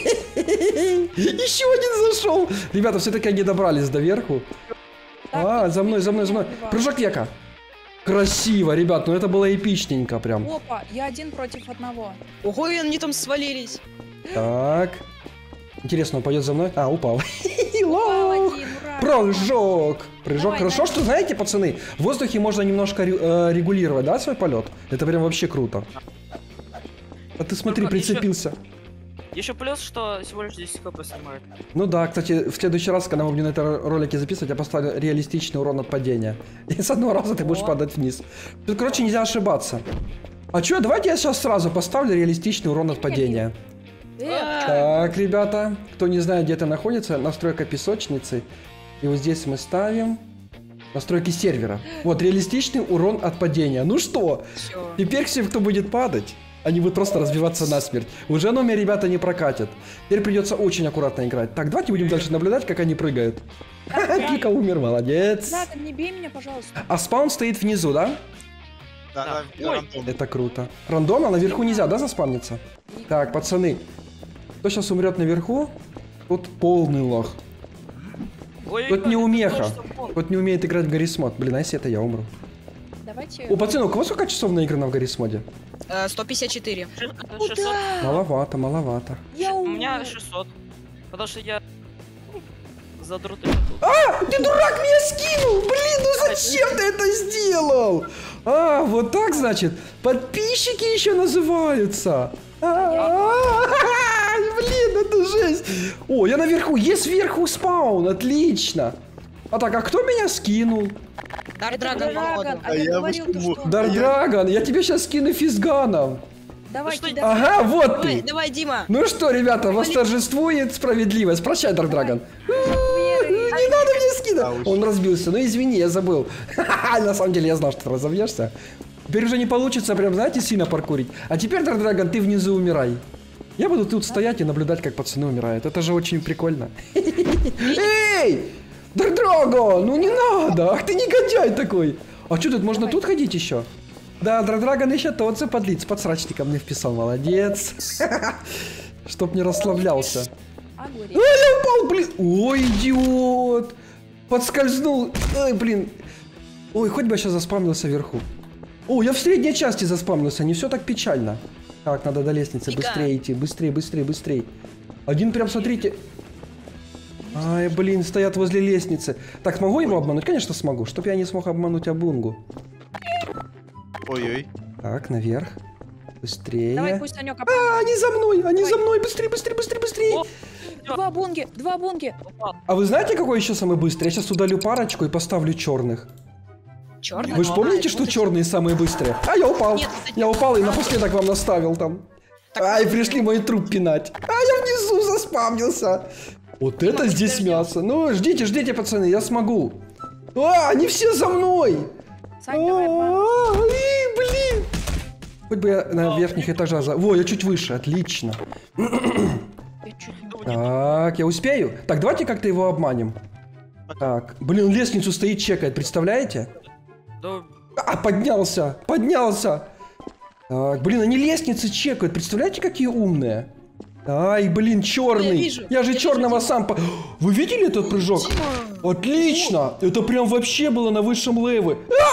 Еще один зашел. Ребята, все-таки они добрались до верху. А, за мной, за мной, за мной. Прыжок века. Красиво, ребят, ну это было эпичненько прям. Опа, я один против одного. Ого, и они там свалились. Так. Интересно, он пойдет за мной? А, упал. Упал один, ура. Прыжок. Прыжок. Давай, Хорошо, что, знаете, пацаны, в воздухе можно немножко регулировать, да, свой полет? Это прям вообще круто. А ты смотри, прицепился. Еще плюс, что всего лишь 10 хп снимает. Ну да, кстати, в следующий раз, когда мы будем на этом ролике записывать, я поставлю реалистичный урон от падения. И с одного раза ты будешь падать вниз. Тут, короче, нельзя ошибаться. А чё, давайте я сейчас сразу поставлю реалистичный урон от падения. Так, ребята, кто не знает, где это находится, настройка песочницы. И вот здесь мы ставим настройки сервера. Вот, реалистичный урон от падения. Ну что, теперь все, кто будет падать, они будут просто разбиваться насмерть. Уже номер, ребята, не прокатят. Теперь придется очень аккуратно играть. Так, давайте будем дальше наблюдать, как они прыгают. Пика умер, молодец. Да, не бей меня, пожалуйста. А спаун стоит внизу, да? Да, Это круто. Рандом, а наверху нельзя, да, заспавниться? Так, пацаны, кто сейчас умрет наверху, тот полный лох. Тот не умеха. Тот не умеет играть в Гаррисмод. Блин, а если это я умру? Давайте... О, пацаны, у кого сколько часов наиграно в Гаррисмоде? 154. 600. Маловато, маловато. У меня 600. Потому что я задротый. А, ты дурак, меня скинул! Блин, ну зачем ты это сделал? А, вот так, значит, подписчики еще называются. Блин, это жесть. О, я наверху, есть сверху спаун, отлично. А так, а кто меня скинул? Дардрагон, походу. а я говорил, то, что... Дардрагон, я тебе сейчас скину физганом. Давайте, Ага, вот ты. Давай, Дима. Ну что, ребята, восторжествует справедливость. Прощай, Дардрагон. Не надо мне скидывать. Он разбился. Ну извини, я забыл. На самом деле я знал, что ты разобьешься. Теперь уже не получится прям, знаете, сильно паркурить. А теперь, Дардрагон, ты внизу умирай. Я буду тут стоять и наблюдать, как пацаны умирают. Это же очень прикольно. Эй! Дардрагон, ну не надо. Ах ты негодяй такой. А что тут, можно тут ходить еще? Да, Дардрагон еще тот же подлиц. Подсрачника мне вписал, молодец. Чтоб не расслаблялся. Ой, я упал, блин. Ой, идиот. Подскользнул. Ой, блин. Ой, хоть бы я сейчас заспамнился вверху. О, я в средней части заспамнился. Не все так печально. Так, надо до лестницы быстрее идти. Быстрее, быстрее, быстрее. Один прям, смотрите. Ай, блин, стоят возле лестницы. Так, смогу его обмануть? Конечно, смогу. Чтоб я не смог обмануть Абунгу. Ой-ой. Так, наверх. Быстрее. Давай, пусть Санёк А, они за мной, они за мной. Быстрее, быстрее, быстрее, быстрее. Два бунги, два бунги. А вы знаете, какой еще самый быстрый? Я сейчас удалю парочку и поставлю черных. Черный? Вы же помните, что черные самые быстрые? А, я упал. Нет, Я упал и напоследок вам наставил там. Ай, пришли мой труп пинать. А, я внизу заспамнился. Вот это здесь мясо. Ну, ждите, ждите, пацаны, я смогу. А, они все за мной. Сань, давай, Ай, блин. Хоть бы я на верхних этажах. Во, я чуть выше, отлично. Так, я успею? Так, давайте как-то его обманем. Так, блин, лестницу стоит, чекает, представляете? А, поднялся, поднялся. Так, блин, они лестницы чекают, представляете, какие умные? Ай, блин, черный. Я же черного сам... Вы видели этот прыжок? Отлично. Это прям вообще было на высшем леве.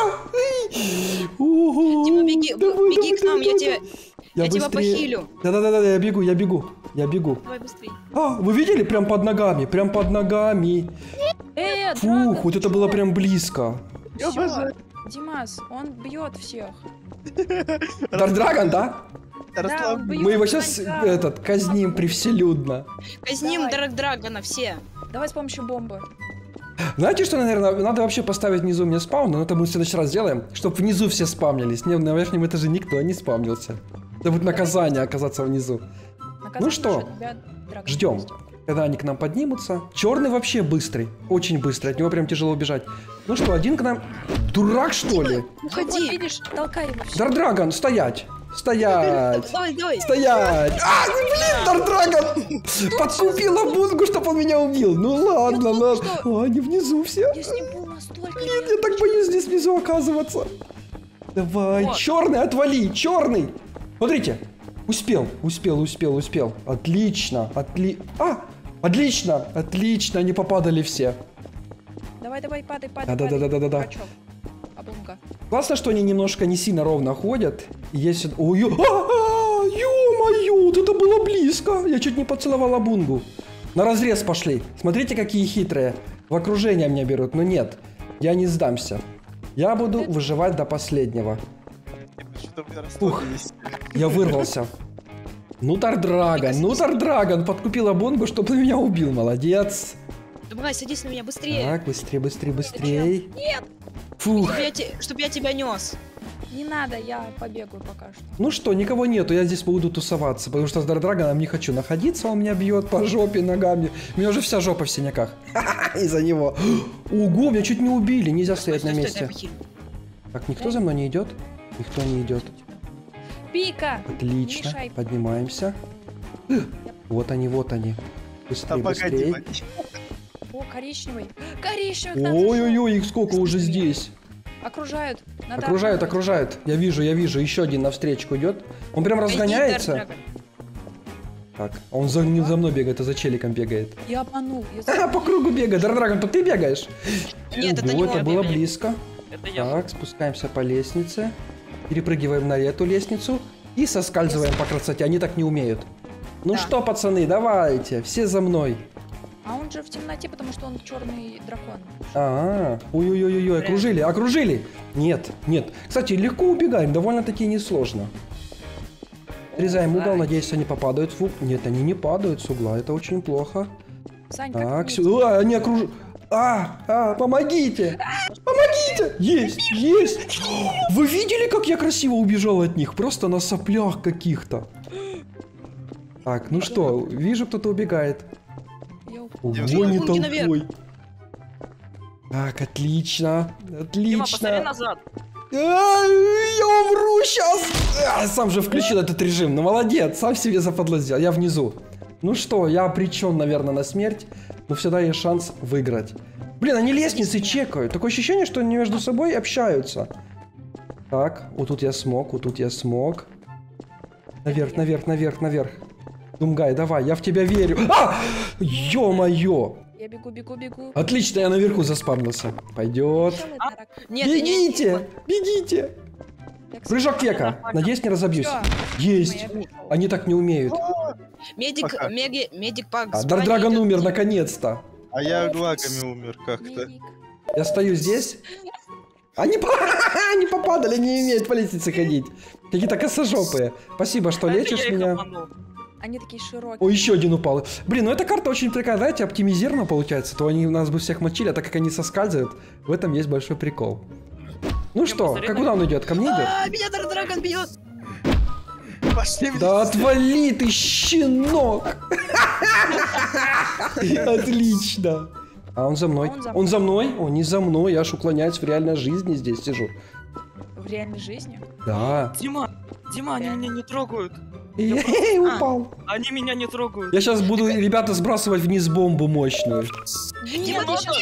Дима, беги, беги к нам, я тебя похилю. Да-да-да, я бегу, я бегу. Я бегу. Давай быстрее. А, вы видели? Прям под ногами, прям под ногами. Фух, вот это было прям близко. Всё. Димас, он бьет всех. Дардрагон, да? Да, он бьет Мы его сейчас Санька. казним привселюдно. Казним Дардрагона все. Давай с помощью бомбы. Знаете, что, наверное, надо вообще поставить внизу мне спаун, но это мы в следующий раз сделаем, чтобы внизу все спамнились. Не, на верхнем этаже никто не спамнился. Это будет наказание оказаться внизу. Ну что, ждем, когда они к нам поднимутся. Черный вообще быстрый, очень быстрый, от него прям тяжело убежать. Ну что, один к нам... Дурак, что ли? Уходи. Вот, видишь, толкай его. Дардрагон, стоять. Стоять! Давай. Стоять! А, блин, Дардрагон! Подкупил Абунгу, чтобы он меня убил. Ну ладно, ладно. О, они внизу все. Я с ним был настолько... Блин, я так боюсь здесь внизу оказываться. Давай, черный, отвали, черный. Смотрите, успел. Отлично, отлично, они попадали все. Давай, падай. Да. Дурачок. Абунга. Классно, что они немножко не сильно ровно ходят. Есть... Ой, ё-моё, вот это было близко. Я чуть не поцеловал Абунгу. На разрез пошли. Смотрите, какие хитрые. В окружение меня берут, но нет. Я не сдамся. Я буду выживать до последнего. Ух, я вырвался. Ну, Дардрагон подкупил Абунгу, чтобы он меня убил. Молодец. Давай, садись на меня, быстрее. Так, быстрее. Нет! Фух. Чтоб я тебя нес. Не надо, я побегаю пока что. Ну что, никого нету, я здесь буду тусоваться, потому что с Дардрагоном не хочу находиться, он меня бьет по жопе ногами. У меня уже вся жопа в синяках. Из-за него. Ого, меня чуть не убили, нельзя стоять на месте. Так, никто за мной не идет? Никто не идет. Пика! Отлично, Мешай. поднимаемся. Вот они. Быстрее. О, коричневый. Коричневый. Ой-ой-ой, их сколько уже здесь. Окружают. Надо Окружают. Я вижу. Еще один навстречу идет. Он прям разгоняется. Так, он за мной бегает, а за челиком бегает. Я обманул. По кругу бегает. Дардрагон, то ты бегаешь? Нет, это не это он было бегает. близко. Это я. Так, спускаемся по лестнице. Перепрыгиваем на эту лестницу. И соскальзываем по красоте. Они так не умеют. Ну Да. что, пацаны, давайте. Все за мной. А он же в темноте, потому что он черный дракон. Ой-ой-ой, окружили. Нет. Кстати, легко убегаем, довольно-таки несложно. Срезаем угол, надеюсь, они попадают в угол. Нет, они не падают с угла, это очень плохо. Сань, Так, как сюда, они окружили. Помогите! Есть! Вы видели, как я красиво убежал от них? Просто на соплях каких-то. Так, ну что, вижу, кто-то убегает. Ого, не толпой. Так, отлично. Дима, посмотри назад. Я умру сейчас. Сам же включил этот режим. Ну, молодец, сам себе западло сделал. Я внизу. Ну что, я обречен, наверное, на смерть. Но всегда есть шанс выиграть. Блин, они лестницы чекают. Такое ощущение, что они между собой общаются. Так, вот тут я смог. Наверх. Думгай, давай, я в тебя верю. Ё-моё! Я бегу. Отлично, я наверху заспавнился. Пойдет. Нет, Бегите! Прыжок века. Надеюсь, не разобьюсь. Есть. Они так не умеют. Медик Пак. Дардрагон умер, наконец-то. А я лагами умер как-то. Я стою здесь. Они попадали, не умеют по лестнице ходить. Какие-то косожопые. Спасибо, что лечишь меня. Они такие широкие. О, еще один упал. Блин, ну эта карта очень такая, знаете, оптимизирована получается. То они нас бы всех мочили, а так как они соскальзывают, в этом есть большой прикол. Ну что, как куда он идет? Ко мне идет? Меня Дардрагон бьет. Пошли в Да отвали ты, щенок! Отлично. А он за мной. Он за мной? Он не за мной, я аж уклоняюсь в реальной жизни здесь сижу. В реальной жизни? Да. Дима, они меня не трогают. Эй, упал. Они меня не трогают. Я сейчас буду, ребята, сбрасывать вниз бомбу мощную. Дима,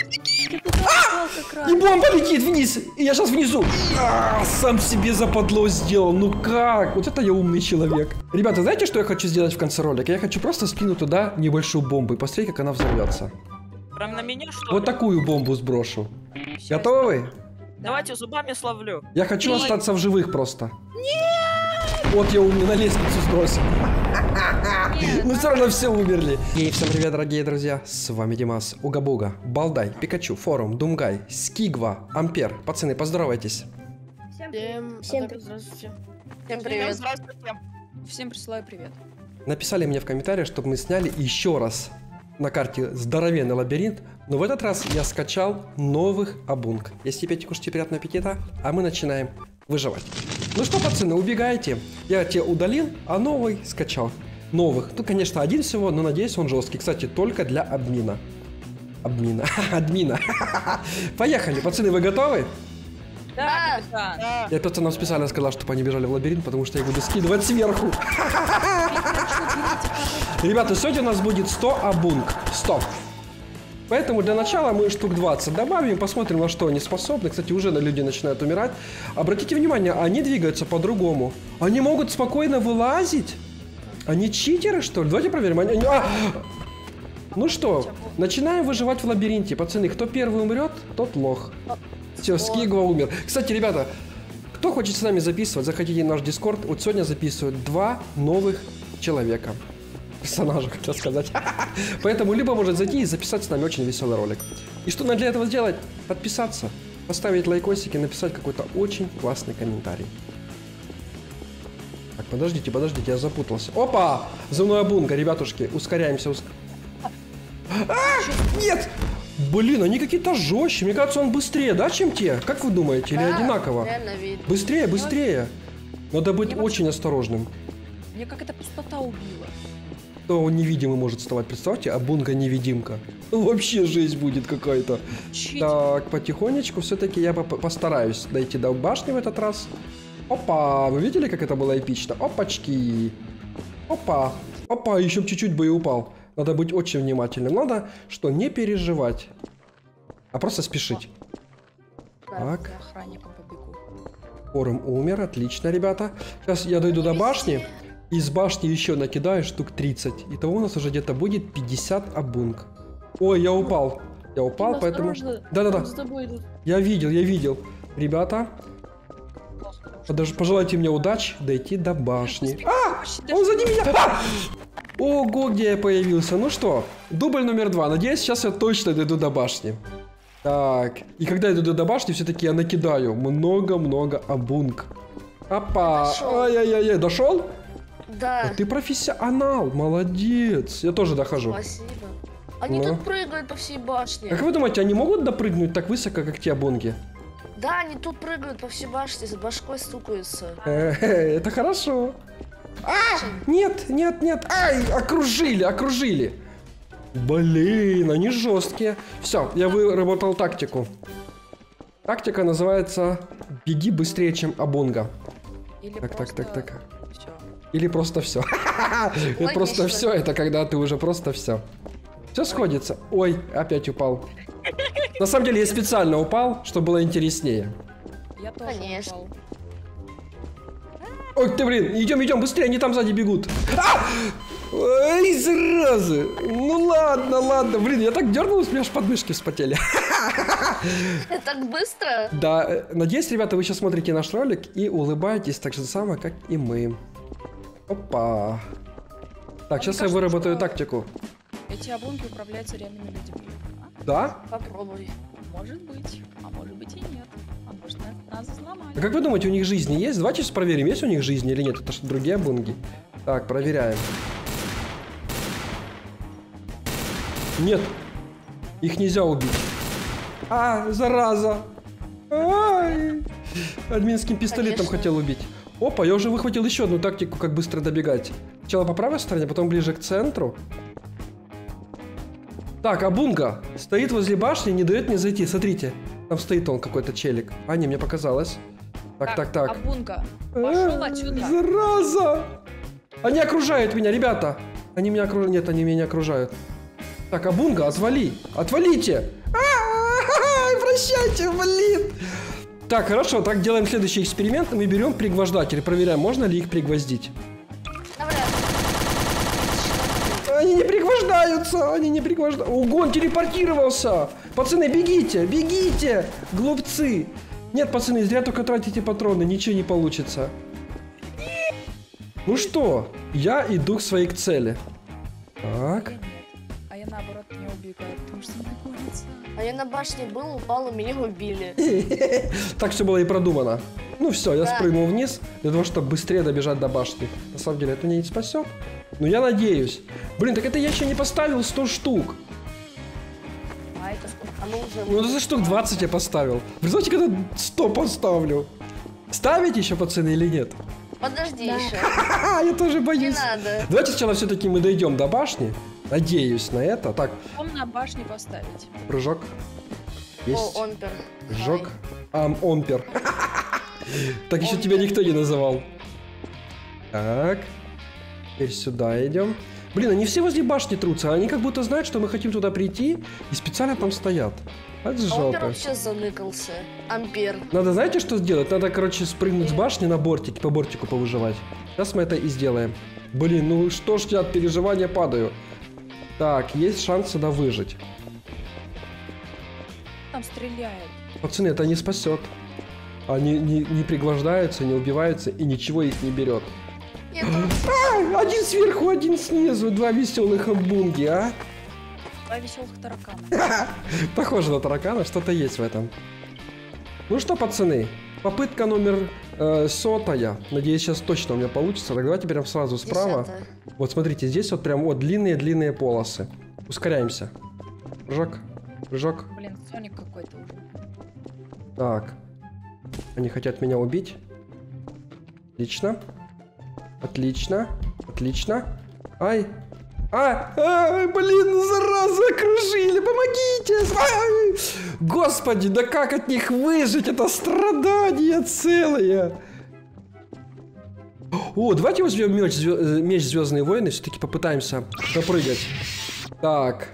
И бомба летит вниз, и я сейчас внизу. Сам себе западло сделал, ну как? Вот это я умный человек. Ребята, знаете, что я хочу сделать в конце ролика? Я хочу просто скинуть туда небольшую бомбу и посмотреть, как она взорвется. Прям на меня, что Вот ли? такую бомбу сброшу. Готовы? Давайте зубами словлю. Я хочу остаться в живых просто. Вот я умный, на лестницу сбросил. Ну все равно все умерли. И всем привет, дорогие друзья. С вами Димас, Уга-Буга, Балдай, Пикачу, Форум, Думгай, Скигва, Ампер. Пацаны, поздоровайтесь. Всем Здравствуйте. Всем привет. Всем присылаю привет. Написали мне в комментариях, чтобы мы сняли еще раз на карте здоровенный лабиринт. Но в этот раз я скачал новых абунг. Если пейте, кушайте, приятного аппетита. А мы начинаем выживать. Ну что, пацаны, убегайте. Я те удалил, а новый скачал. Новых. Ну, конечно, один всего, но надеюсь, он жесткий. Кстати, только для админа. Админа. Поехали, пацаны, вы готовы? Да, Да. Я пацанам специально сказал, чтобы они бежали в лабиринт, потому что я буду скидывать сверху. Ребята, сегодня у нас будет 100 абунг. 100. Поэтому для начала мы штук 20 добавим, посмотрим, на что они способны. Кстати, уже люди начинают умирать. Обратите внимание, они двигаются по-другому. Они могут спокойно вылазить. Они читеры, что ли? Давайте проверим. Ну что, начинаем выживать в лабиринте. Пацаны, кто первый умрет, тот лох. Все, Скигва умер. Кстати, ребята, кто хочет с нами записывать, заходите в наш Дискорд. Вот сегодня записывают 2 новых человека. Персонажа, хотел сказать. Поэтому либо может зайти и записать с нами очень веселый ролик. И что надо для этого сделать? Подписаться, поставить лайкосик и написать какой-то очень классный комментарий. Так, подождите, я запутался. Опа! За мной абунга, ребятушки. Ускоряемся. Нет! Блин, они какие-то жестче. Мне кажется, он быстрее, да, чем те? Как вы думаете? Или одинаково? Быстрее, быстрее. Надо быть очень осторожным. Мне как эта пустота убила. То он невидимый может вставать. Представьте, абунга-невидимка. Вообще жесть будет какая-то. Так, потихонечку все-таки я постараюсь дойти до башни в этот раз. Опа, вы видели, как это было эпично? Опачки. Опа. Опа, еще чуть-чуть бы и упал. Надо быть очень внимательным. Надо, что не переживать, а просто спешить. Так. За охранником побегу. Орем умер, отлично, ребята. Сейчас я дойду до башни. Из башни еще накидаю штук 30. Итого у нас уже где-то будет 50 абунг. Ой, я упал. Я упал, поэтому... Да-да-да. Я видел. Ребята, пожелайте мне удачи дойти до башни. Он сзади меня! Ого, где я появился. Ну что, дубль номер 2. Надеюсь, сейчас я точно дойду до башни. Так, и когда я дойду до башни, все-таки я накидаю много-много абунг. Опа! Ай-яй-яй, дошел? Да. Ты профессионал, молодец. Я тоже дохожу. Спасибо. Они тут прыгают по всей башне. Как вы думаете, они могут допрыгнуть так высоко, как те абунги? Да, они тут прыгают по всей башне, с башкой стукаются. Это хорошо. Нет. Ай, окружили. Блин, они жесткие. Все, я выработал тактику. Тактика называется «Беги быстрее, чем абунга». Так. Или просто все. Просто все, это когда ты уже просто все. Все сходится. Ой, опять упал. На самом деле я специально упал, чтобы было интереснее. Я тоже упал. Ой, ты, блин, идем, быстрее, они там сзади бегут. Ай, заразы. Ну ладно. Блин, я так дернулся, у меня аж подмышки вспотели. Так быстро? Да, надеюсь, ребята, вы сейчас смотрите наш ролик и улыбаетесь так же самое, как и мы. Опа. Так, сейчас я выработаю тактику. Эти абунги управляются реальными людьми. Да? Попробуй. Может быть, а может быть и нет. А может нас взломали. А как вы думаете, у них жизни есть? Давайте сейчас проверим, есть у них жизни или нет. Это что, другие абунги? Так, проверяем. Нет. Их нельзя убить. Зараза. Ай. Админским пистолетом хотел убить. Опа, я уже выхватил еще одну тактику, как быстро добегать. Сначала по правой стороне, потом ближе к центру. Так, абунга стоит возле башни, не дает мне зайти. Смотрите, там стоит он, какой-то челик. Не, мне показалось. Так. Абунга, пошел отсюда. Зараза! Они окружают меня, ребята. Они меня окружают. Нет, они меня окружают. Так, абунга, отвали. Отвалите! Прощайте, блин! Так, хорошо, так делаем следующий эксперимент. Мы берем пригвождатели, проверяем, можно ли их пригвоздить. Они не пригвождаются, Ого, он телепортировался. Пацаны, бегите, глупцы. Нет, пацаны, зря только тратите патроны, ничего не получится. Ну что, я иду к своей цели. Так. А я наоборот не убегаю, потому что не находится. А я на башне был, упал, и меня убили. Так все было и продумано. Ну все, я спрыгнул вниз для того, чтобы быстрее добежать до башни. На самом деле это меня не спасет. Но я надеюсь. Блин, так это я еще не поставил 100 штук. Это сколько? Ну за штук 20 я поставил. Представьте, когда 100 поставлю. Ставить еще, пацаны, или нет? Подожди еще. Я тоже боюсь. Не надо. Давайте сначала все-таки мы дойдем до башни. Надеюсь на это. Так. Потом на башне поставить. Прыжок. Есть. О, он Прыжок. Ампер. Так еще тебя никто не называл. Так. Теперь сюда идем. Блин, они все возле башни трутся. Они как будто знают, что мы хотим туда прийти. И специально там стоят. Это Ампер жопа. вообще заныкался. Ампер. Надо, знаете, что сделать? Надо, короче, спрыгнуть с башни на бортик, по бортику повыживать. Сейчас мы это и сделаем. Блин, ну что ж я от переживания падаю. Так, есть шанс сюда выжить. Там стреляет. Пацаны, это не спасет. Они не пригвождаются, не убиваются и ничего их не берет. Один сверху, один снизу. Два веселых амбунги, а? Два веселых таракана. Похоже на таракана, что-то есть в этом. Ну что, пацаны, попытка номер 100. Надеюсь, сейчас точно у меня получится. Так давайте прям сразу справа. 10-я. Вот смотрите, здесь вот прям вот длинные-длинные полосы. Ускоряемся. Прыжок, прыжок. Блин, Соник какой-то уже. Так. Они хотят меня убить. Отлично. Отлично. Отлично. Ай. Блин, зараза, окружили, помогите! Ай! Господи, да как от них выжить? Это страдания целые. О, давайте возьмем меч Звездные войны, все-таки попытаемся допрыгать. Так.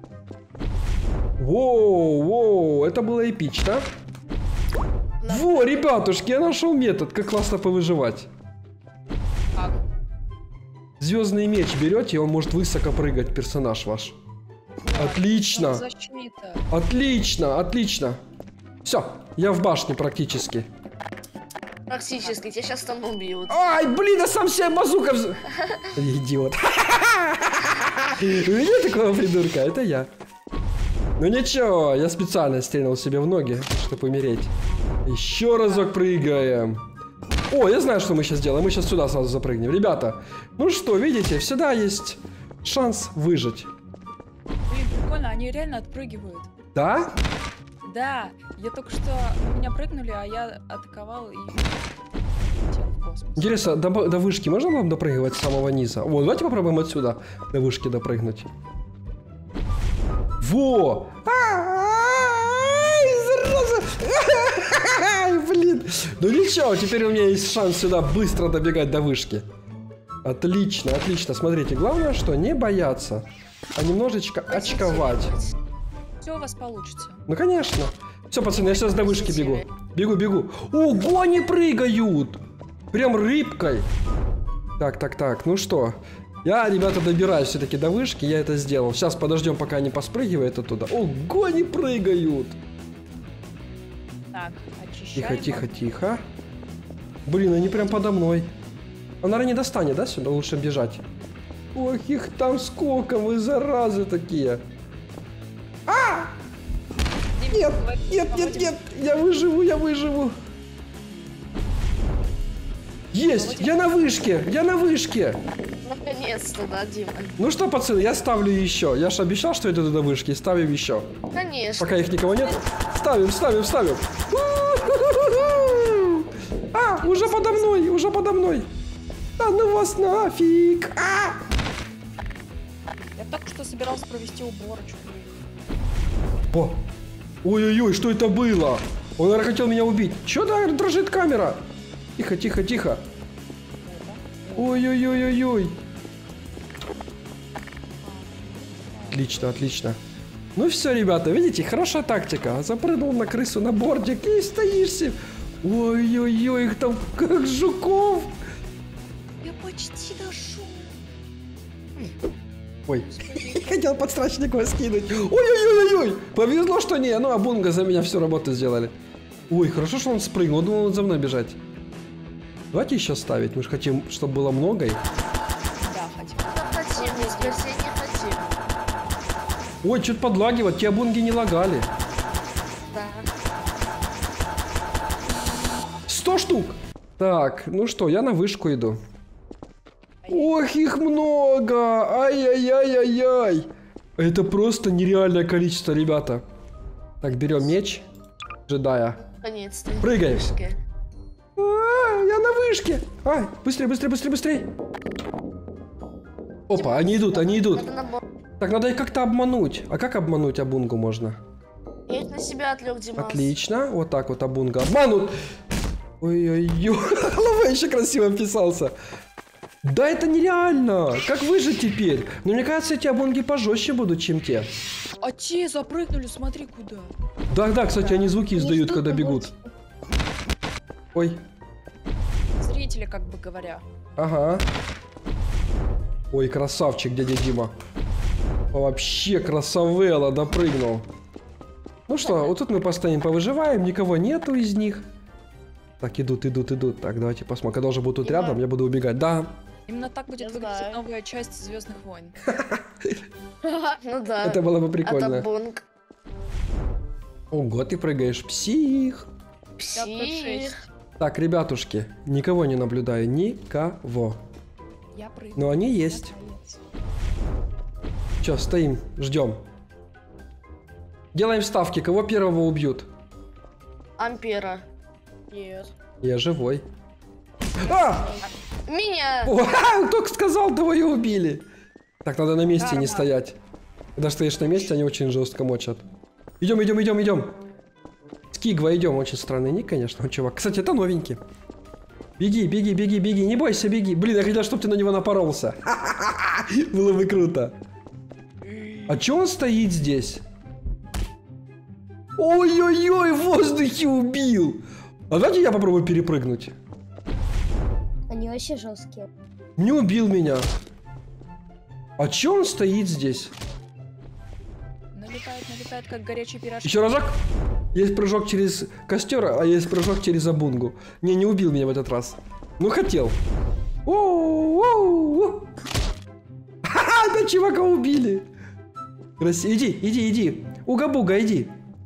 Воу, это было эпично. Во, ребятушки, я нашел метод, как классно повыживать. Как? Звездный меч берете, и он может высоко прыгать, персонаж ваш. Отлично. Защита. Отлично, отлично. Все, я в башне практически. Практически, тебя сейчас там убьют. Ай, блин, я сам себе базука Идиот. Видите такого придурка? Это я. Ну ничего, я специально стрельнул себе в ноги, чтобы умереть. Еще разок прыгаем. О, я знаю, что мы сейчас делаем. Мы сейчас сюда сразу запрыгнем. Ребята, ну что, видите, всегда есть шанс выжить. Блин, прикольно, они реально отпрыгивают. Да? Да, я только что на меня прыгнули, а я атаковал и летел в космос. Интересно, до вышки можно нам допрыгивать с самого низа? Вот, давайте попробуем отсюда до вышки допрыгнуть. Во! Зараза! Блин! Ну ничего, теперь у меня есть шанс сюда быстро добегать до вышки. Отлично, отлично. Смотрите, главное, что не бояться, а немножечко очковать. Все у вас получится. Ну конечно. Все, пацаны, я сейчас до вышки бегу. Бегу. Ого, они прыгают! Прям рыбкой. Так. Ну что? Я, ребята, добираюсь все-таки до вышки, я это сделал. Сейчас подождем, пока они поспрыгивают оттуда. Ого, они прыгают! Так, очищаем. Тихо. Блин, они прям подо мной. Он, наверное, не достанет, да, сюда? Лучше бежать. Ох, их там сколько, вы заразы такие. Нет, я выживу. Есть, я на вышке. Наконец-то, да, Дима. Ну что, пацаны, я ставлю еще. Я же обещал, что я иду до вышки. Ставим еще. Конечно. Пока их никого нет. Ставим. Уже подо мной. Да ну вас нафиг. Я только что собирался провести уборочку. Ой-ой-ой, что это было? Он, наверное, хотел меня убить. Чё дрожит камера? Тихо. Ой-ой-ой-ой-ой. Отлично. Ну все, ребята, видите, хорошая тактика. Запрыгнул на крысу на бортик и стоишь себе. Ой-ой-ой, их там как жуков. Я почти дошел. Ой, хотел подстрачникова скинуть. Ой-ой-ой-ой. Повезло, что не. Ну, а Бунга за меня всю работу сделали. Ой, хорошо, что он спрыгнул. Думал, он за мной бежать. Давайте еще ставить. Мы же хотим, чтобы было много их. Да, хотим. Хотим, если все не хотим. Ой, что-то подлагивать. Те Бунги не лагали. Да. 100 штук. Так, ну что, я на вышку иду. Ох, их много. Ай-яй-яй-яй-яй. Это просто нереальное количество, ребята. Так, берем меч джедая. Наконец-то. Прыгаем. Я на вышке. Ай, быстрее. Опа, они идут. Так, надо их как-то обмануть. А как обмануть Абунгу можно? Я их на себя отвлек, Димас. Отлично. Вот так вот Абунга обманут. Ой-ой-ой. Голова еще красиво вписался. Да это нереально. Как выжить теперь? Но мне кажется, эти Абунги пожестче будут, чем те. А те запрыгнули, смотри куда. Да, кстати, они звуки издают, когда бегут. Ой. Зрители, как бы говоря. Ага. Ой, красавчик, дядя Дима. Вообще красавелла, допрыгнул. Ну что, вот тут мы постоим, повыживаем, никого нету из них. Так, идут. Так, давайте посмотрим. Когда уже будут тут рядом, я буду убегать. Да. Именно так будет выглядеть новая часть Звездных войн. Ну да. Это было бы прикольно. Атабунг. Ого, ты прыгаешь, псих. Псих. Так, ребятушки, никого не наблюдаю, никого. Я прыгаю. Но они есть. Че, стоим, ждем. Делаем ставки, кого первого убьют? Ампера. Нет. Я живой. А! Меня! О, только сказал, того и убили. Так, надо на месте не стоять. Когда стоишь на месте, они очень жестко мочат. Идем. Скигва, идем. Очень странный ник, конечно, чувак. Кстати, это новенький. Беги, не бойся, беги. Блин, я хотел, чтобы ты на него напоролся. Было бы круто. А чё он стоит здесь? Ой-ой-ой, в воздухе убил. А давайте я попробую перепрыгнуть. Они вообще жесткие. Не убил меня. А чё он стоит здесь? Налетает, как горячий пирожок. Еще разок. Есть прыжок через костер, а есть прыжок через Абунгу. Не убил меня в этот раз. Ну, хотел. Ха-ха, да чувака убили. Иди. Уга-буга, иди.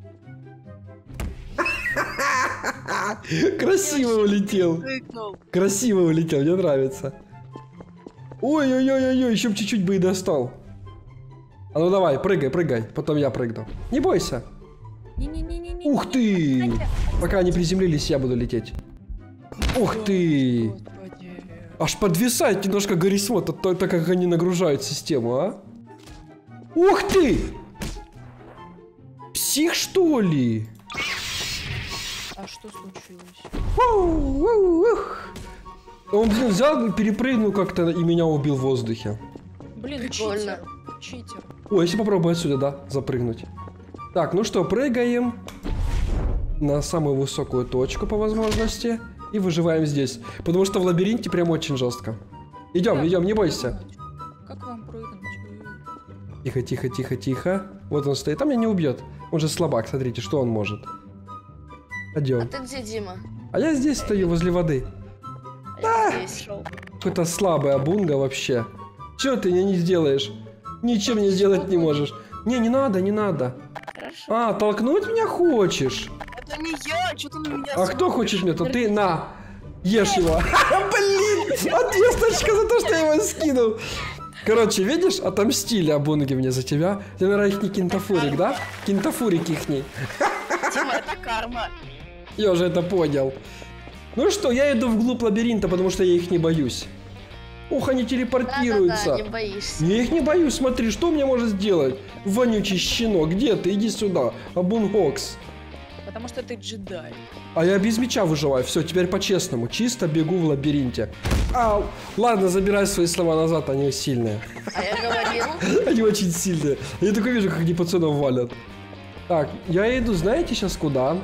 Красиво улетел. Мне нравится. Ой-ой-ой, еще чуть-чуть бы и достал. А ну давай, прыгай, потом я прыгну. Не бойся. Не-не-не-не. Ух ты! Пока они приземлились, я буду лететь. Ух ты! Аж подвисает немножко горизонт, так как они нагружают систему, а? Ух ты! Псих, что ли? А что случилось? Он взял, перепрыгнул как-то и меня убил в воздухе. Блин, читер. Ой, если попробую отсюда, да, запрыгнуть. Так, ну что, прыгаем на самую высокую точку по возможности и выживаем здесь. Потому что в лабиринте прям очень жестко. Идем, не бойся. Как вам прыгнуть? Тихо. Вот он стоит, там меня не убьет. Он же слабак, смотрите, что он может. Пойдем. А ты где, Дима? А я здесь стою, возле воды. Какой-то слабый Абунга вообще. Чё ты мне не сделаешь? Ничем не сделать не можешь. Не надо. Хорошо. А, толкнуть меня хочешь? Это не я, что ты на меня А кто хочет мне? То ты на. Ешь его. Блин, ответочка за то, что я его скинул. Короче, видишь, отомстили Абунги мне за тебя. Ты, наверное, их не кинтафурик, да? Кинтафурик ихний. Дима, это карма. Я уже это понял. Ну что, я иду вглубь лабиринта, потому что я их не боюсь. Ух, они телепортируются. Да, не боишься. Я их не боюсь, смотри, что мне может сделать? Вонючий щенок, где ты? Иди сюда. Абунгокс. Потому что ты джедай. А я без меча выживаю. Все, теперь по-честному. Чисто бегу в лабиринте. Ау. Ладно, забирай свои слова назад, они сильные. А я говорил. Они очень сильные. Я только вижу, как они пацанов валят. Так, я иду, знаете, сейчас куда?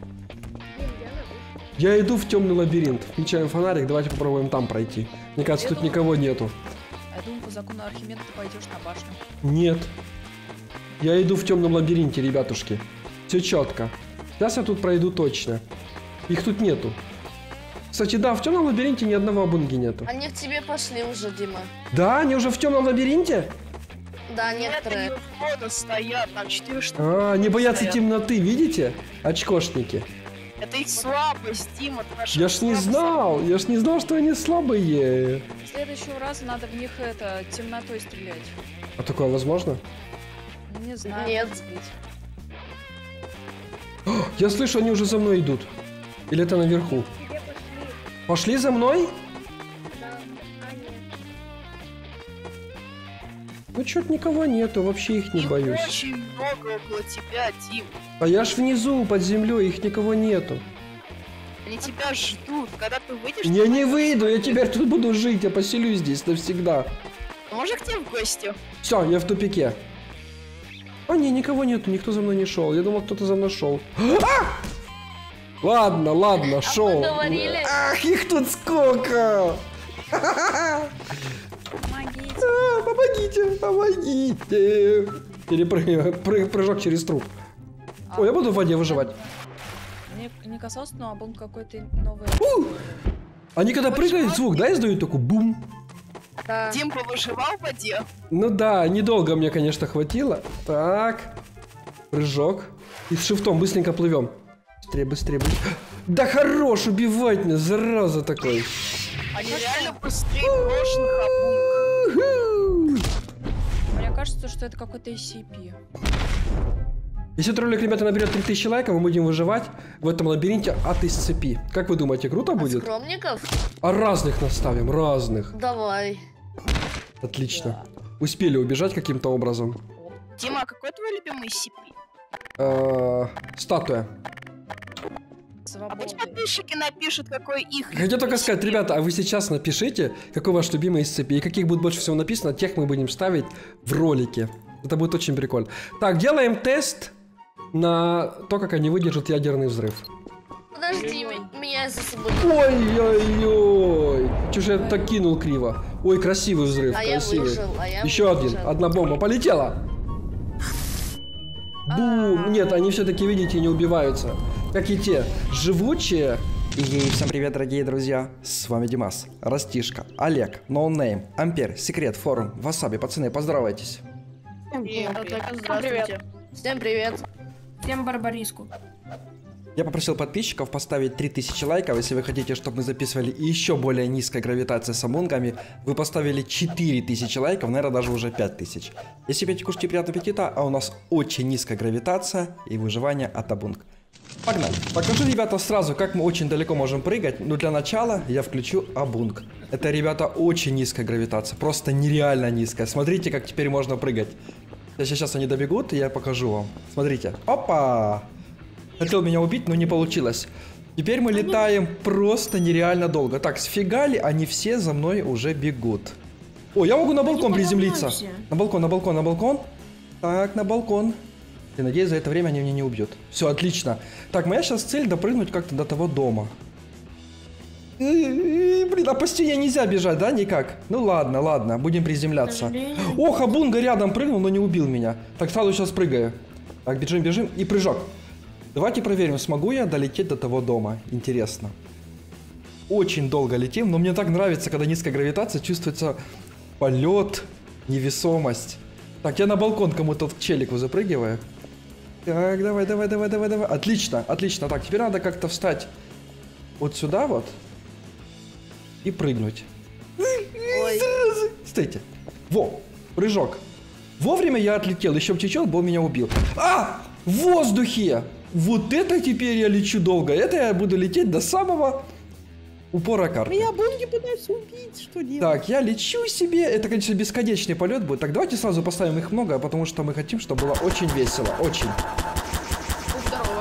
Я иду в темный лабиринт. Включаем фонарик, давайте попробуем там пройти. Мне кажется, тут никого нету. Я думаю, по закону Архимеда ты пойдешь на башню. Нет. Я иду в темном лабиринте, ребятушки. Все четко. Сейчас я тут пройду точно. Их тут нету. Кстати, да, в темном лабиринте ни одного Абунги нету. Они к тебе пошли уже, Дима. Да, они уже в темном лабиринте? Да, некоторые. Это не входа стоят, там 4 штуки. А, не боятся стоят. темноты, видите? Очкошники. Это их слабость, Дима. Я ж не знал, что они слабые. В следующий раз надо в них темнотой стрелять. А такое возможно? Не знаю. Нет. может быть. Я слышу, они уже за мной идут. Или это наверху? Пошли за мной? Ну, что-то никого нету, вообще их не Их боюсь. очень много около тебя, Дим. А я ж внизу, под землей, их никого нету. Они тебя ждут. Когда ты выйдешь... Я не выйду, я теперь тут буду жить, я поселюсь здесь навсегда. Можно к тебе в гости? Все, я в тупике. А, не, никого нету, никто за мной не шел. Я думал, кто-то за мной шел. Ладно, ладно, шел. говорили? Ах, их тут сколько! Помогите. Помогите, помогите. Прыжок через труп. Ой, я буду в воде выживать. Не касался, но был какой-то новый. Они когда прыгают, звук, да, издают такой бум? Да. Дим повыживал в воде? Ну да, недолго мне, конечно, хватило. Так, прыжок. И с шифтом быстренько плывем. Быстрее, быстрее, быстрее. Да хорош, убивать меня, зараза такой. Они реально быстрее брошенных обух. Мне кажется, что это какой-то SCP. Если этот ролик, ребята, наберет 3000 лайков, мы будем выживать в этом лабиринте от из цепи. Как вы думаете, круто будет? Скромников? А разных наставим, разных. Давай. Отлично. Успели убежать каким-то образом. Дима, а какой твой любимый SCP? Статуя. А пусть подписчики напишут, какой их... Хотел только сказать, ребята, а вы сейчас напишите, какой ваш любимый из цепи. И каких будет больше всего написано, тех мы будем ставить в ролике. Это будет очень прикольно. Так, делаем тест на то, как они выдержат ядерный взрыв. Подожди, меня за собой. Ой-ой-ой. Чё же я так кинул криво? Ой, красивый взрыв, А красивый. я выжил, Еще один. выжил. Одна бомба полетела. Бум. Нет, они все-таки, видите, не убиваются. Как и те. Живучие. И всем привет, дорогие друзья. С вами Димас, Растишка, Олег, NoName, Ампер, Секрет, Форум, Васаби. Пацаны, поздоровайтесь. Здравствуйте. Всем привет. Всем барбариску. Я попросил подписчиков поставить 3000 лайков. Если вы хотите, чтобы мы записывали еще более низкой гравитацией с амунгами, вы поставили 4000 лайков, наверное, даже уже 5000. Если пьете, кушайте, приятного аппетита, а у нас очень низкая гравитация и выживание от абунг. Погнали. Покажу, ребята, сразу, как мы очень далеко можем прыгать. Но для начала я включу абунг. Это, ребята, очень низкая гравитация, просто нереально низкая. Смотрите, как теперь можно прыгать. Сейчас они добегут, и я покажу вам. Смотрите. Опа! Хотел меня убить, но не получилось. Теперь мы летаем просто нереально долго. Так, сфига ли они все за мной уже бегут? О, я могу на балкон приземлиться. На балкон, на балкон, на балкон. Так, на балкон. И надеюсь, за это время они меня не убьют. Все, отлично. Так, моя сейчас цель допрыгнуть как-то до того дома. Блин, а по стене нельзя бежать, да, никак? Ну ладно, ладно, будем приземляться. Ох, абунга рядом прыгнул, но не убил меня. Так, сразу сейчас прыгаю. Так, бежим, бежим и прыжок. Давайте проверим, смогу я долететь до того дома. Интересно. Очень долго летим, но мне так нравится, когда низкая гравитация, чувствуется полет, невесомость. Так, я на балкон кому-то в челику запрыгиваю. Так, давай, давай, давай, давай, давай. Отлично, отлично. Так, теперь надо как-то встать вот сюда вот и прыгнуть. Ой. Стойте. Во, прыжок. Вовремя я отлетел, еще бы чуть-чуть, бы он меня убил. А! В воздухе! Вот это теперь я лечу долго. Это я буду лететь до самого упора карты. Меня бунги пытаются убить, что делать? Так, я лечу себе. Это, конечно, бесконечный полет будет. Так, давайте сразу поставим их много, потому что мы хотим, чтобы было очень весело. Очень. Здорово.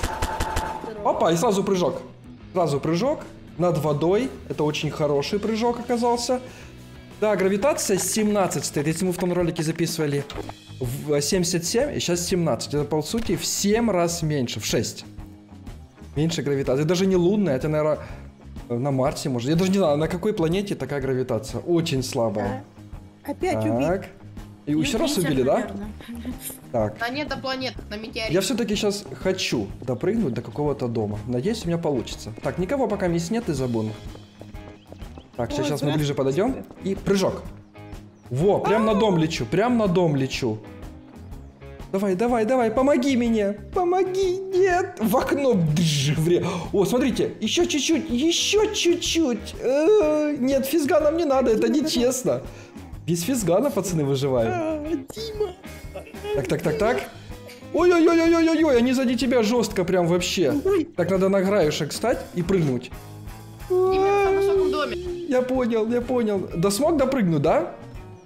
Опа, и сразу прыжок. Сразу прыжок над водой. Это очень хороший прыжок оказался. Да, гравитация 17 стоит. Если мы в том ролике записывали в 77, и сейчас 17. Это, по сути, в 7 раз меньше. В 6. Меньше гравитации. Это даже не лунная, это, наверное, на Марсе, может. Я даже не знаю, на какой планете такая гравитация. Очень слабая. Опять убить. Так. И еще раз убили, да? Так. Планета, планета, на метеорит. Я все-таки сейчас хочу допрыгнуть до какого-то дома. Надеюсь, у меня получится. Так, никого пока здесь нет из абунов. Так, сейчас мы ближе подойдем. И прыжок. Во, прям на дом лечу, прям на дом лечу. Давай, давай, давай, помоги мне. Помоги, нет. В окно. О, смотрите, еще чуть-чуть, еще чуть-чуть. Нет, физгана мне надо, это нечестно. Без физгана, пацаны, выживаем. Дима. Так, так, так, так. Ой-ой-ой-ой-ой-ой, они сзади тебя жестко прям вообще. Так, надо на краешек встать и прыгнуть. Дима, в высоком доме. Я понял, я понял. Да смог допрыгнуть, да?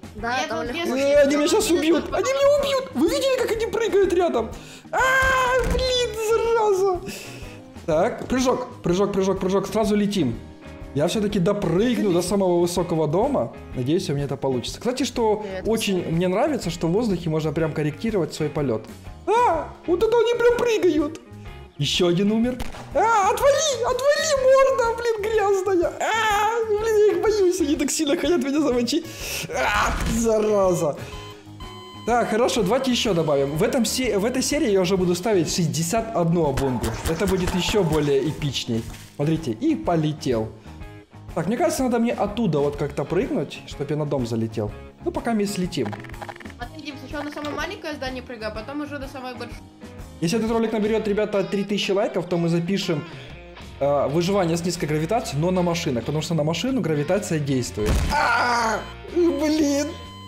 Да, там легко. Они меня сейчас убьют! Они меня убьют! Вы видели, как они прыгают рядом? Блин, зараза! Так, прыжок, сразу летим. Я все-таки допрыгну до самого высокого дома. Надеюсь, у меня это получится. Кстати, что очень мне нравится, что в воздухе можно прям корректировать свой полет. Вот это они прям прыгают. Еще один умер. Отвали, морда, блин, грязная. Блин, я их боюсь, они так сильно хотят меня замочить. Зараза. Так, хорошо, давайте еще добавим. В этой серии я уже буду ставить 61 обонгу. Это будет еще более эпичней. Смотрите, и полетел. Так, мне кажется, надо мне оттуда вот как-то прыгнуть, чтобы я на дом залетел. Ну, пока мы слетим. Смотри, Дим, сначала на самое маленькое здание прыгай, а потом уже до самой большой. Если этот ролик наберет, ребята, 3000 лайков, то мы запишем выживание с низкой гравитацией, но на машинах. Потому что на машину гравитация действует. Блин.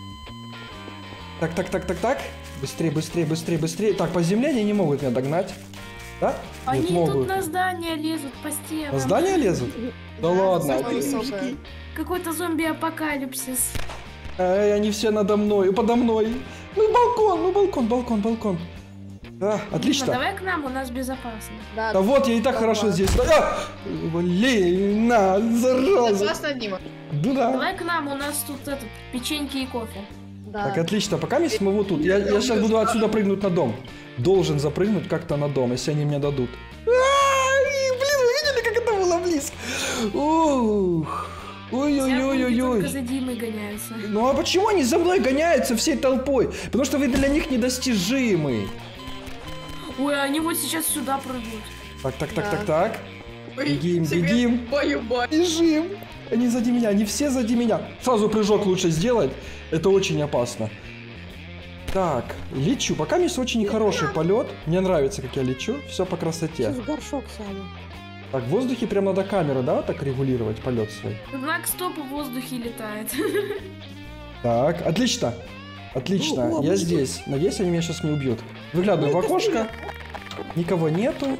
Так. Быстрее. Так, по земле они не могут меня догнать. Да? Они Нет, могут. тут на здание лезут по стенам. На здание лезут? Да ладно. Какой-то зомби-апокалипсис. Они все надо мной, подо мной. Балкон. Отлично. Дима, давай к нам, у нас безопасно. Да, вот, я и так хорошо здесь. Блин, зараза. Безопасно, Дима. Да. Давай к нам, у нас тут печеньки и кофе. Да. Так, отлично, пока мы вот тут. Я сейчас буду отсюда прыгнуть на дом. Должен запрыгнуть как-то на дом, если они мне дадут. Блин, вы видели, как это было близко? Ой-ой-ой-ой-ой. Только за Димой гоняются. Ну а почему они за мной гоняются всей толпой? Потому что вы для них недостижимы. Ой, они вот сейчас сюда прыгают. Так. Бегим. Бежим. Они сзади меня, они все сзади меня. Сразу прыжок лучше сделать. Это очень опасно. Так, лечу. Пока есть очень хороший полет. Мне нравится, как я лечу. Все по красоте. Горшок, Саня. Так, в воздухе прям надо камеру, да, вот так регулировать полет свой. Знак стоп в воздухе летает. Так, отлично. Я здесь. Надеюсь, они меня сейчас не убьют. Выглядываю в окошко. Никого нету.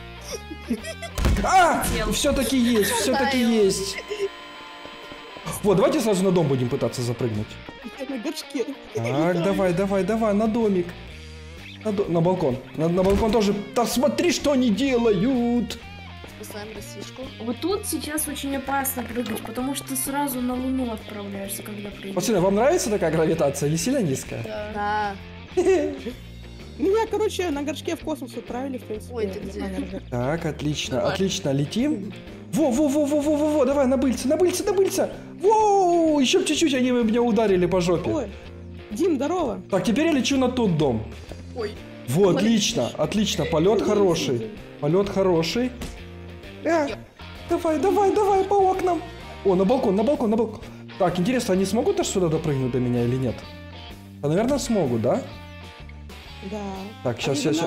Все-таки есть. Вот, давайте сразу на дом будем пытаться запрыгнуть. На горшке. Так, давай, на домик. На балкон. На балкон тоже. Да смотри, что они делают. Спасаем Россишку. Вот тут сейчас очень опасно прыгать, потому что ты сразу на Луну отправляешься, когда прыгаешь. Пацаны, вам нравится такая гравитация или сильно низкая? Да. Меня, короче, на горшке в космос отправили, в принципе. Ой, ты где? Так, отлично, летим. Во, давай, на быльце. Воу, еще чуть-чуть они меня ударили по жопе. Ой, Дим, здорово. Так, теперь я лечу на тот дом. Ой. Во, отлично, полет хороший. Давай, по окнам. О, на балкон. Так, интересно, они смогут аж сюда допрыгнуть до меня или нет? Да, наверное, смогут, да? Да. Так, сейчас.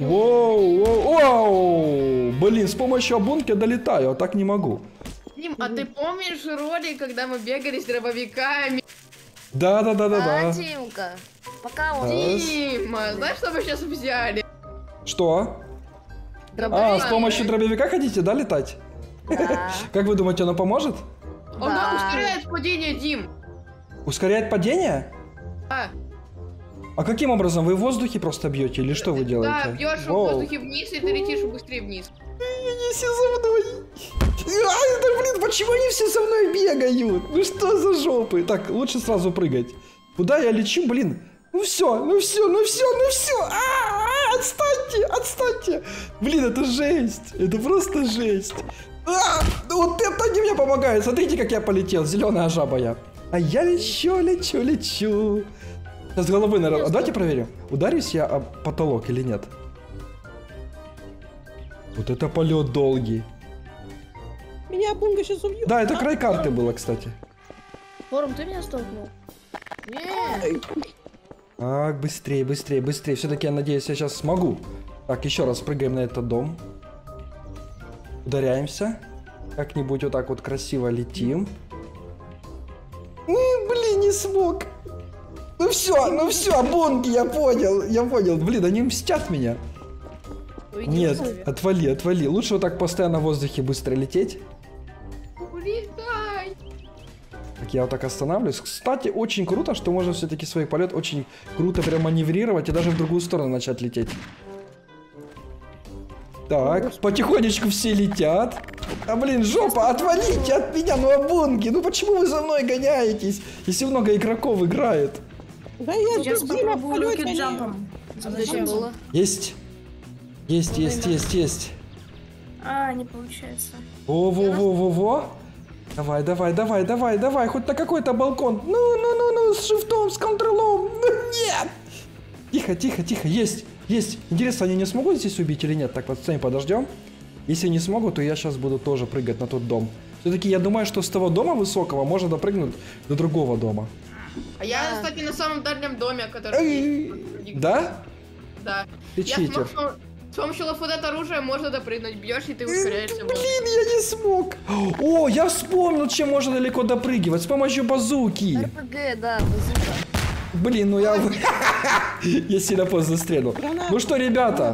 Воу. Блин, с помощью обонки я долетаю, а так не могу. Дим, а ты помнишь ролик, когда мы бегали с дробовиками? Да. Димка, пока он... Дима, знаешь, что мы сейчас взяли? Что? Дробовик. С помощью дробовика хотите, да, летать? Да. Как вы думаете, оно поможет? Он ускоряет падение, Дим. Ускоряет падение? Да. А каким образом? Вы в воздухе просто бьете или что вы делаете? Да, бьешь в воздухе вниз, и ты летишь быстрее вниз. Они все за мной. Блин, почему они все за мной бегают? Ну что за жопы? Так, лучше сразу прыгать. Куда я лечу, блин? Ну все. Отстаньте. Блин, это жесть. Это просто жесть. Вот это они мне помогают. Смотрите, как я полетел. Зеленая жаба я. А я лечу. Сейчас с головы, наверное. Давайте проверим. Ударюсь я об потолок или нет? Вот это полет долгий. Меня Бунга сейчас убьет. Да, это край карты было, кстати. Форум, ты меня столкнул? Нет. Так, быстрее. Все-таки я надеюсь, я сейчас смогу. Так, еще раз прыгаем на этот дом. Ударяемся. Как-нибудь вот так вот красиво летим. Блин, не смог. Ну все, бонги, я понял. Блин, они мстят меня. Нет, отвали. Лучше вот так постоянно в воздухе быстро лететь. Улетай. Так, я вот так останавливаюсь. Кстати, очень круто, что можно все-таки свой полет очень круто прям маневрировать и даже в другую сторону начать лететь. Так, потихонечку все летят. А блин, жопа, отвалите от меня, ну обонги. Ну почему вы за мной гоняетесь, если много игроков играет? Да я Сейчас тут Дима в попробую полете, луки они- джампом. Зачем было? Есть. Есть. А, не получается. Во. Давай, хоть на какой-то балкон. Ну, с шифтом, с контролом. Ну, нет. Тихо, есть. Интересно, они не смогут здесь убить или нет? Так, пацаны, подождем. Если не смогут, то я сейчас буду тоже прыгать на тот дом. Все-таки я думаю, что с того дома высокого можно допрыгнуть до другого дома. А я, кстати, на самом дальнем доме, который... Да? Да. Ты читер. С помощью лафудет оружия можно допрыгнуть. Бьешь, и ты ускоряешься. Блин, я не смог. О, я вспомнил, чем можно далеко допрыгивать. С помощью базуки. РПГ, да, базука. Блин, ну я... Я сильно поздно стрельнул. Ну что, ребята?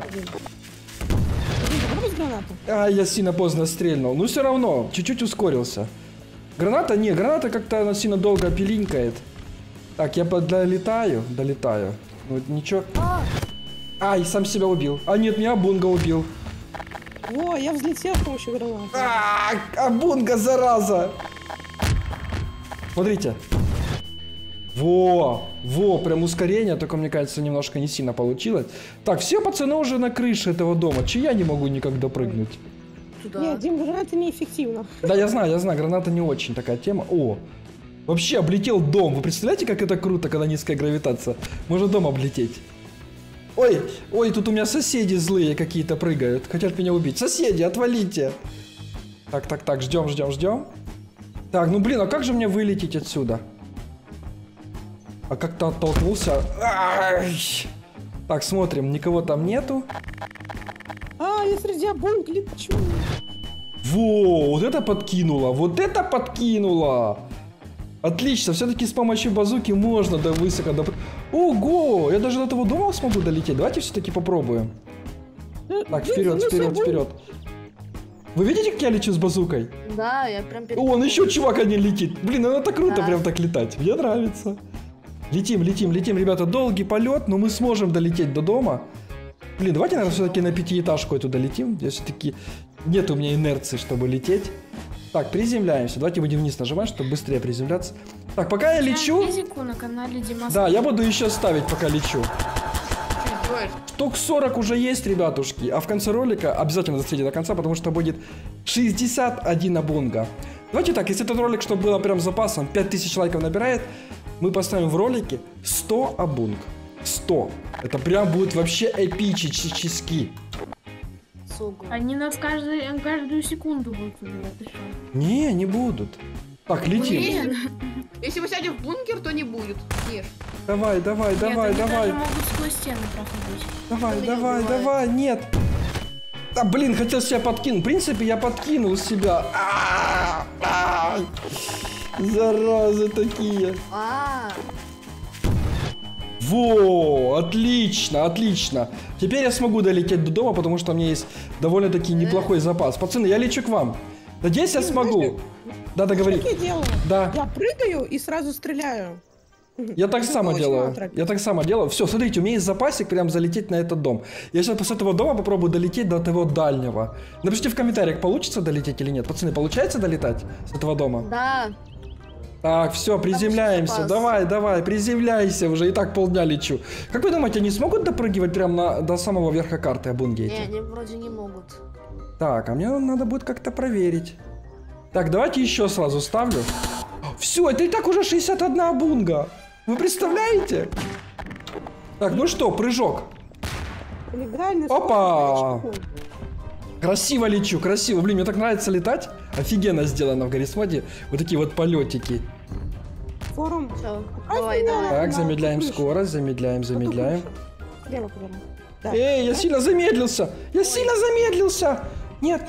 Я сильно поздно стрельнул. Ну все равно, чуть-чуть ускорился. Граната? Не, граната как-то она сильно долго пилинкает. Так, я долетаю. Ну ничего. Ай, сам себя убил. А нет, меня Абунга убил. О, я взлетел с помощью гранаты. Абунга, зараза! Смотрите. Во, прям ускорение, только мне кажется, немножко не сильно получилось. Так, все пацаны уже на крыше этого дома. Че я не могу никак допрыгнуть? Нет, Дим, граната неэффективна. Да, я знаю, граната не очень такая тема. О, вообще облетел дом. Вы представляете, как это круто, когда низкая гравитация? Можно дом облететь. Ой, тут у меня соседи злые какие-то прыгают. Хотят меня убить. Соседи, отвалите. Так, ждем. Так, ну блин, а как же мне вылететь отсюда? А как-то оттолкнулся. Так, смотрим, никого там нету. Я среди обоих лечу. Во, вот это подкинуло. Отлично, все-таки с помощью базуки можно до высоко Ого, я даже до того дома смогу долететь. Давайте все-таки попробуем. Так, вперед. Вы видите, как я лечу с базукой? Да, я прям перед... Вон еще чувак один летит. Блин, ну это круто прям так летать. Мне нравится. Летим, ребята, долгий полет, но мы сможем долететь до дома. Блин, давайте, наверное, все-таки на пятиэтажку эту долетим. Я все-таки... Нет у меня инерции, чтобы лететь. Так, приземляемся. Давайте будем вниз нажимать, чтобы быстрее приземляться. Так, пока я лечу... Физику на канале Димас. Да, я буду еще ставить, пока лечу. Штук 40 уже есть, ребятушки. А в конце ролика обязательно досмотрите до конца, потому что будет 61 абунга. Давайте так, если этот ролик, чтобы было прям запасом, 5000 лайков набирает, мы поставим в ролике 100 абунг. 100. Это прям будет вообще эпически. Они нас каждую секунду будут убивать. Не будут. Так, летим. Если мы сядем в бункер, то не будет. Ешь. Давай. Нет, они даже могут сквозь стены проходить. Давай, нет. Да, блин, хотел себя подкинуть. В принципе, я подкинул себя. Заразы такие. Во, отлично. Теперь я смогу долететь до дома, потому что у меня есть довольно-таки неплохой запас. Пацаны, я лечу к вам. Надеюсь, я смогу. Да, договори. Что я делаю? Да. Я прыгаю и сразу стреляю. Я так само делаю. Все, смотрите, у меня есть запасик прям залететь на этот дом. Я сейчас после этого дома попробую долететь до того дальнего. Напишите в комментариях, получится долететь или нет. Пацаны, получается долетать с этого дома? Да. Так, все, приземляемся. Давай, приземляйся уже. И так полдня лечу. Как вы думаете, они смогут допрыгивать прям до самого верха карты Абунгейте? Не, они вроде не могут. Так, а мне надо будет как-то проверить. Так, давайте еще сразу ставлю. Все, это и так уже 61 абунга. Вы представляете? Так, ну что, прыжок. Опа! Красиво лечу, красиво. Блин, мне так нравится летать. Офигенно сделано в Гаррисмоде. Вот такие вот полетики. Форум. Давай. Так, замедляем скорость, замедляем. Слева. Эй, я сильно замедлился. Нет.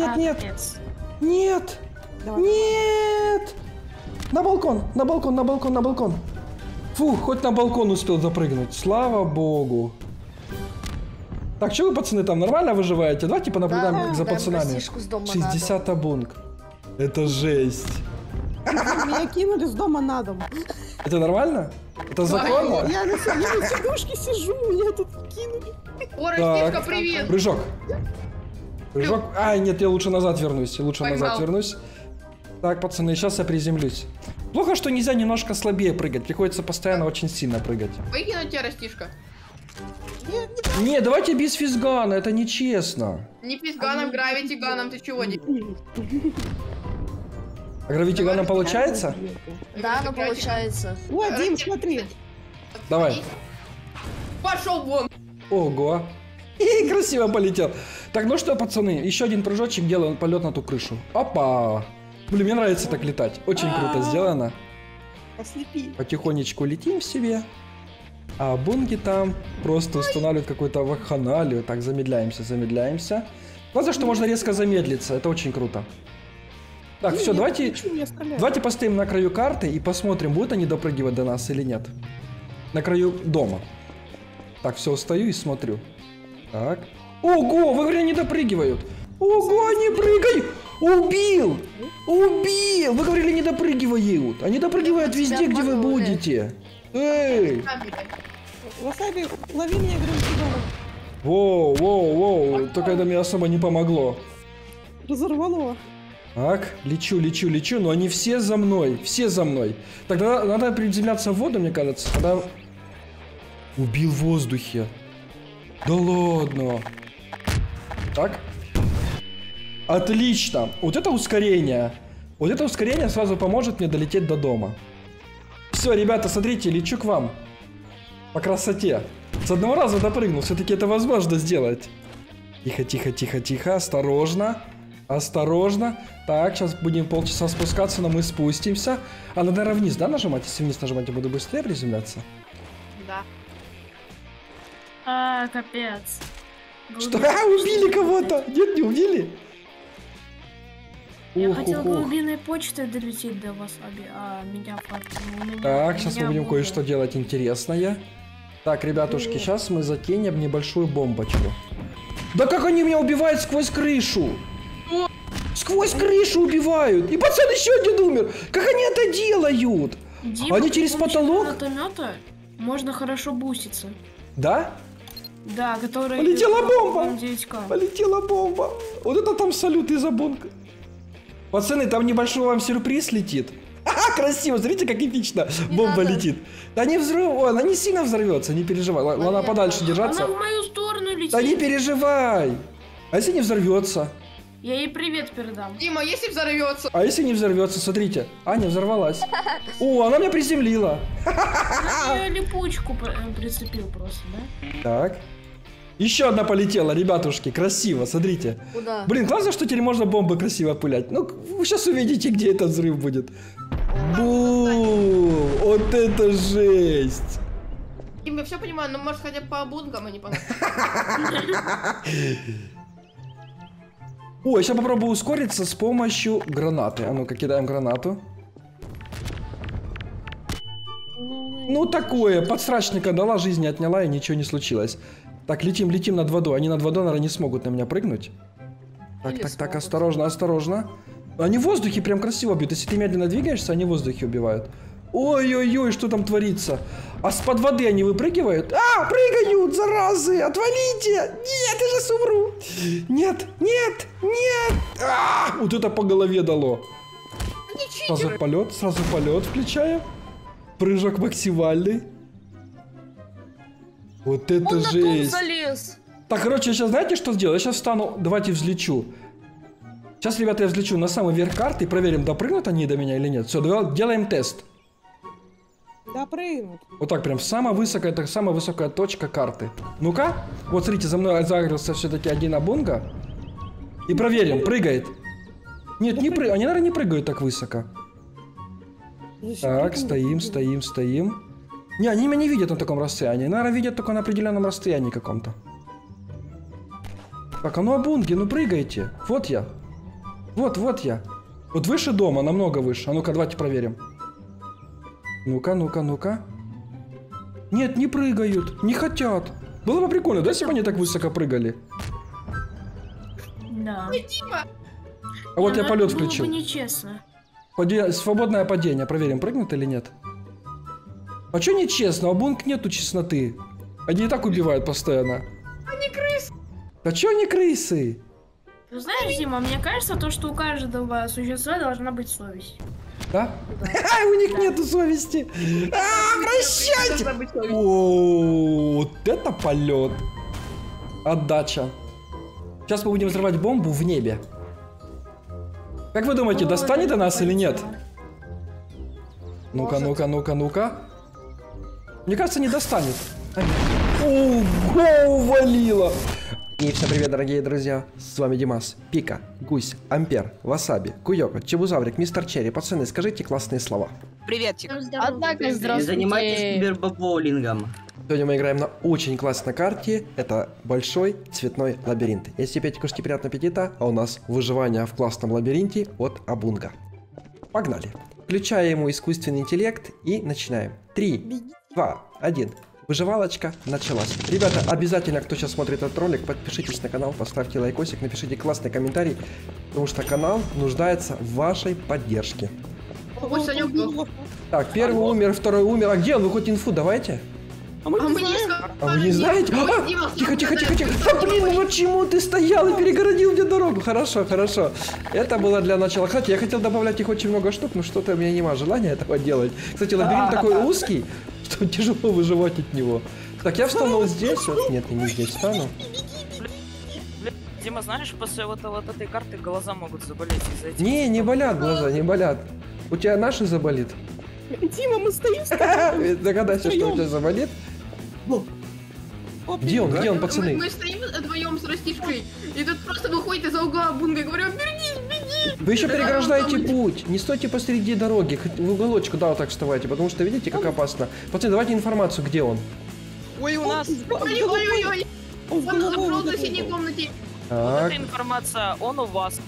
На балкон. Фух, хоть на балкон успел запрыгнуть. Слава богу. Так, что вы, пацаны, там нормально выживаете? Давайте понаблюдаем за пацанами. 60 абунг. Это жесть. Меня кинули с дома на дом. Это нормально? Это законно? Я на сидушке сижу, меня тут кинули. О, Растишка, привет! Прыжок. Прыжок. Ай, нет, я лучше назад вернусь. Назад вернусь. Так, пацаны, сейчас я приземлюсь. Плохо, что нельзя немножко слабее прыгать. Приходится постоянно очень сильно прыгать. Выкинуть тебя, Растишка? Не, давайте без физгана, это нечестно. Не физганом, гравити-ганом, ты чего? А гравити-ганом получается? Да, оно получается. О, Дим, смотри. Давай. Пошел вон! Ого. И красиво полетел. Так, ну что, пацаны, еще один прыжочек, делаем полет на ту крышу. Опа. Блин, мне нравится так летать. Очень круто сделано. Ослепи. Потихонечку летим себе. А бунги там просто устанавливают какую-то вакханалию. Так, замедляемся. Главное, что можно резко замедлиться. Это очень круто. Так, все, давайте постоим на краю карты и посмотрим, будут они допрыгивать до нас или нет. На краю дома. Так, все, стою и смотрю. Так. Ого, вы говорили, не допрыгивают. Ого, они прыгают. Убил! Вы говорили, не допрыгивают. Они допрыгивают везде, где вы будете. Эй! Васаби, лови меня, гравити-ганом. Воу. Только это мне особо не помогло. Разорвало. Так, лечу, но они все за мной. Тогда надо приземляться в воду, мне кажется. Тогда... Убил в воздухе. Да ладно. Так. Отлично. Вот это ускорение сразу поможет мне долететь до дома. Все, ребята, смотрите, лечу к вам. По красоте. С одного раза допрыгнул. Все-таки это возможно сделать. Тихо. Осторожно. Так, сейчас будем полчаса спускаться, но мы спустимся. А надо, наверное, вниз, да, нажимать? Если вниз нажимать, я буду быстрее приземляться. Да. Капец. Что? Убили кого-то! Нет, не убили? Я хотел глубинной почтой долететь до Васаби, а меня... Так, сейчас мы будем кое-что делать интересное. Так, ребятушки, сейчас мы закинем небольшую бомбочку. Да как они меня убивают сквозь крышу? Сквозь крышу убивают! И пацан еще один умер! Как они это делают? Дима, они через потолок? Можно хорошо буститься. Да? Да, который... Полетела бомба! Вот это там салют из-за бунка. Пацаны, там небольшой вам сюрприз летит. Ага, красиво, смотрите, как эпично бомба летит. Да не она не сильно взорвется, не переживай. Ладно, подальше держаться. Она в мою сторону летит. Да не переживай. А если не взорвется? Я ей привет передам. Дима, если взорвется? А если не взорвется, смотрите. Аня взорвалась. О, она меня приземлила. Я липучку прицепил просто, да? Так. Еще одна полетела, ребятушки, красиво, смотрите. Куда? Блин, классно, что теперь можно бомбы красиво пылять. Ну, вы сейчас увидите, где этот взрыв будет. Бум! Вот это жесть! Дим, я все понимаю, но может хотя бы по бункам, а не по... О, я сейчас попробую ускориться с помощью гранаты. А ну-ка, кидаем гранату. Ну, такое, подсрачника дала, жизни отняла, и ничего не случилось. Так, летим над водой. Они над водой, наверное, не смогут на меня прыгнуть. Так, осторожно. Они в воздухе прям красиво бьют. Если ты медленно двигаешься, они в воздухе убивают. Ой-ой-ой, что там творится? А с-под воды они выпрыгивают? А, прыгают, заразы! Отвалите! Нет, я сейчас умру! Нет! Вот это по голове дало. Сразу полет включаем. Прыжок максимальный. Вот это жесть. Так, короче, я сейчас знаете, что сделаю? Я сейчас встану, давайте взлечу. Сейчас, ребята, я взлечу на самый верх карты и проверим, допрыгнут они до меня или нет. Все, делаем тест. Допрыгнут. Вот так прям, самая высокая точка карты. Ну-ка, вот смотрите, за мной загрелся все-таки один абунга. И проверим, прыгает. Нет, не прыгает, они, наверное, не прыгают так высоко. Так, стоим. Не, они меня не видят на таком расстоянии. Наверное, видят только на определенном расстоянии каком-то. Так, а ну абунги, ну прыгайте. Вот я. Вот я. Вот выше дома, намного выше. А ну-ка, давайте проверим. Ну-ка. Нет, не прыгают, не хотят. Было бы прикольно, да, если бы они так высоко прыгали? Да. Дима! А вот я полет включил. Было бы нечестно. Свободное падение. Проверим, прыгнут или нет. А чё нечестно? А бунк нету честноты. Они и так убивают постоянно. Они крысы. А чё они крысы? Ну знаешь, Дима, мне кажется, то, что у каждого существа должна быть совесть. Да? У них нету совести. Прощайте! О, вот это полет. Отдача. Сейчас мы будем взрывать бомбу в небе. Как вы думаете, достанет до нас или нет? Ну-ка, ну-ка, ну-ка, ну-ка. Мне кажется, не достанет. Ого, увалило. И всем привет, дорогие друзья. С вами Димас, Пика, Гусь, Ампер, Васаби, Куёка, Чебузаврик, Мистер Черри. Пацаны, скажите классные слова. Приветик. Однако, здравствуйте. Занимайтесь кибербоулингом. Сегодня мы играем на очень классной карте. Это большой цветной лабиринт. Если пейте, кушайте, приятного аппетита. А у нас выживание в классном лабиринте от Абунга. Погнали. Включаем ему искусственный интеллект и начинаем. 3, 2, 1. Выживалочка началась. Ребята, обязательно, кто сейчас смотрит этот ролик, подпишитесь на канал, поставьте лайкосик, напишите классный комментарий, потому что канал нуждается в вашей поддержке. Так, первый умер, второй умер. А где он? Вы хоть инфу давайте. А мы не знаете? Тихо, тихо, тихо, тихо. Да блин, ну почему ты стоял и перегородил мне дорогу? Хорошо, хорошо. Это было для начала. Кстати, я хотел добавлять их очень много штук, но что-то у меня нема желания этого делать. Кстати, лабиринт такой узкий, что тяжело выживать от него. Так, я встану вот здесь. Вот. Нет, я не здесь встану. Дима, знаешь, после вот этой карты глаза могут заболеть из-за этих... Не болят глаза, не болят. У тебя наши заболит? Дима, мы стоим. Догадайся, что у тебя заболит? Где он, пацаны? Мы стоим вдвоем с Растишкой, и тут просто выходит из-за угла Бунга и говорю: беги, беги! Вы еще переграждаете путь, не стойте посреди дороги, хоть в уголочку, да, вот так вставайте, потому что видите, как опасно. Пацаны, давайте информацию, где он. Ой, у нас... Ой-ой-ой! Он в желтой синей комнате. Вот эта информация, он у вас.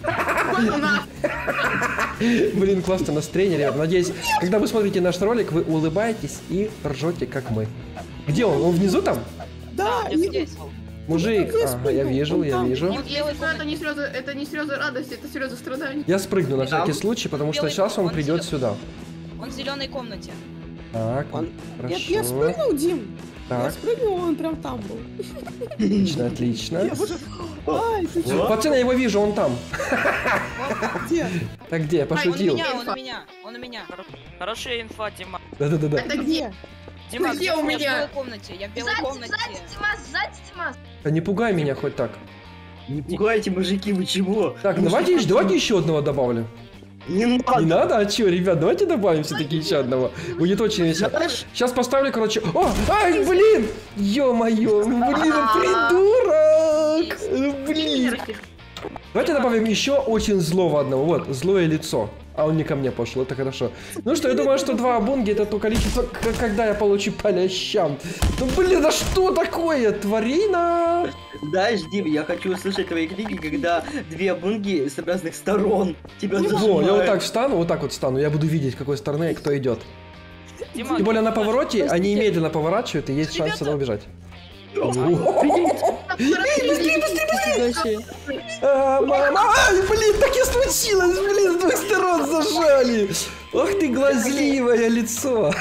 Блин, классное настроение, ребят. Надеюсь, когда вы смотрите наш ролик, вы улыбаетесь и ржете, как мы. Где он? Он внизу там? Да, мужик, ага, я вижу. Это не слезы радости, это слезы страданий. Я спрыгну на всякий случай, потому что сейчас он придет сюда. Он в зеленой комнате. Так, хорошо. Я спрыгнул, Дим. Так. Я спрыгнул, он прям там был. Отлично, отлично. Ай, ты чё? Пацаны, я его вижу, он там. Где? Так где? Пошутил. Он у меня. Хорошая инфа, Дима. Да-да-да. Это где? Дима, где у меня? Я в белой комнате, я в белой комнате. Сзади, Димас. Да не пугай меня хоть так. Не пугайте, мужики, вы чего? Так, давайте еще одного добавлю. Не надо. Не надо? А чё, ребят, давайте добавим все-таки еще одного. Будет очень весело. Сейчас поставлю, короче... О, ай, блин! Ё-моё, блин, придурок! Блин. Давайте добавим еще очень злого одного. Вот, злое лицо. А он не ко мне пошел, это хорошо. Ну что, я думаю, что 2 абунги это то количество, когда я получу по лящам. Ну блин, да что такое, тварина? Да, жди, я хочу услышать твои крики, когда 2 абунги с разных сторон тебя зажимают. Во, я вот так встану, вот так вот встану, я буду видеть, с какой стороны кто идет. Дима, Тем более на повороте они медленно поворачивают, и есть шанс сюда убежать. Быстрее! Мама! Ай, блин, так и случилось! Блин, с 2 сторон зажали! Ох ты, глазливое лицо!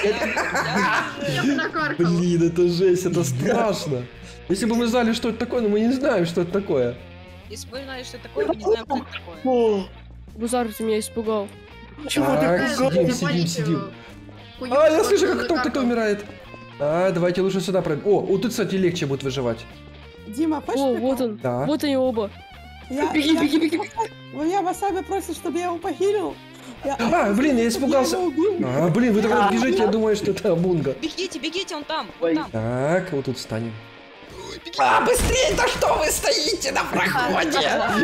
Блин, это жесть, это страшно! Если бы мы знали, что это такое, но мы не знаем, что это такое. Если бы вы знали, что это такое, мы не знаем, что это такое. Гузар, ты меня испугал. Так, сидим. А, я слышу, как кто-то умирает. А, давайте лучше сюда пройдем. О, вот тут, кстати, легче будет выживать. Дима, пошли. О, вот он. Да. Вот они оба. Беги. Меня Васаби просит, чтобы я его похилил. А, блин, я испугался. А, блин, вы так бежите, я думаю, что это Абунга. Бегите, он там. Так, вот тут встанем. А, быстрее, да что вы стоите на проходе?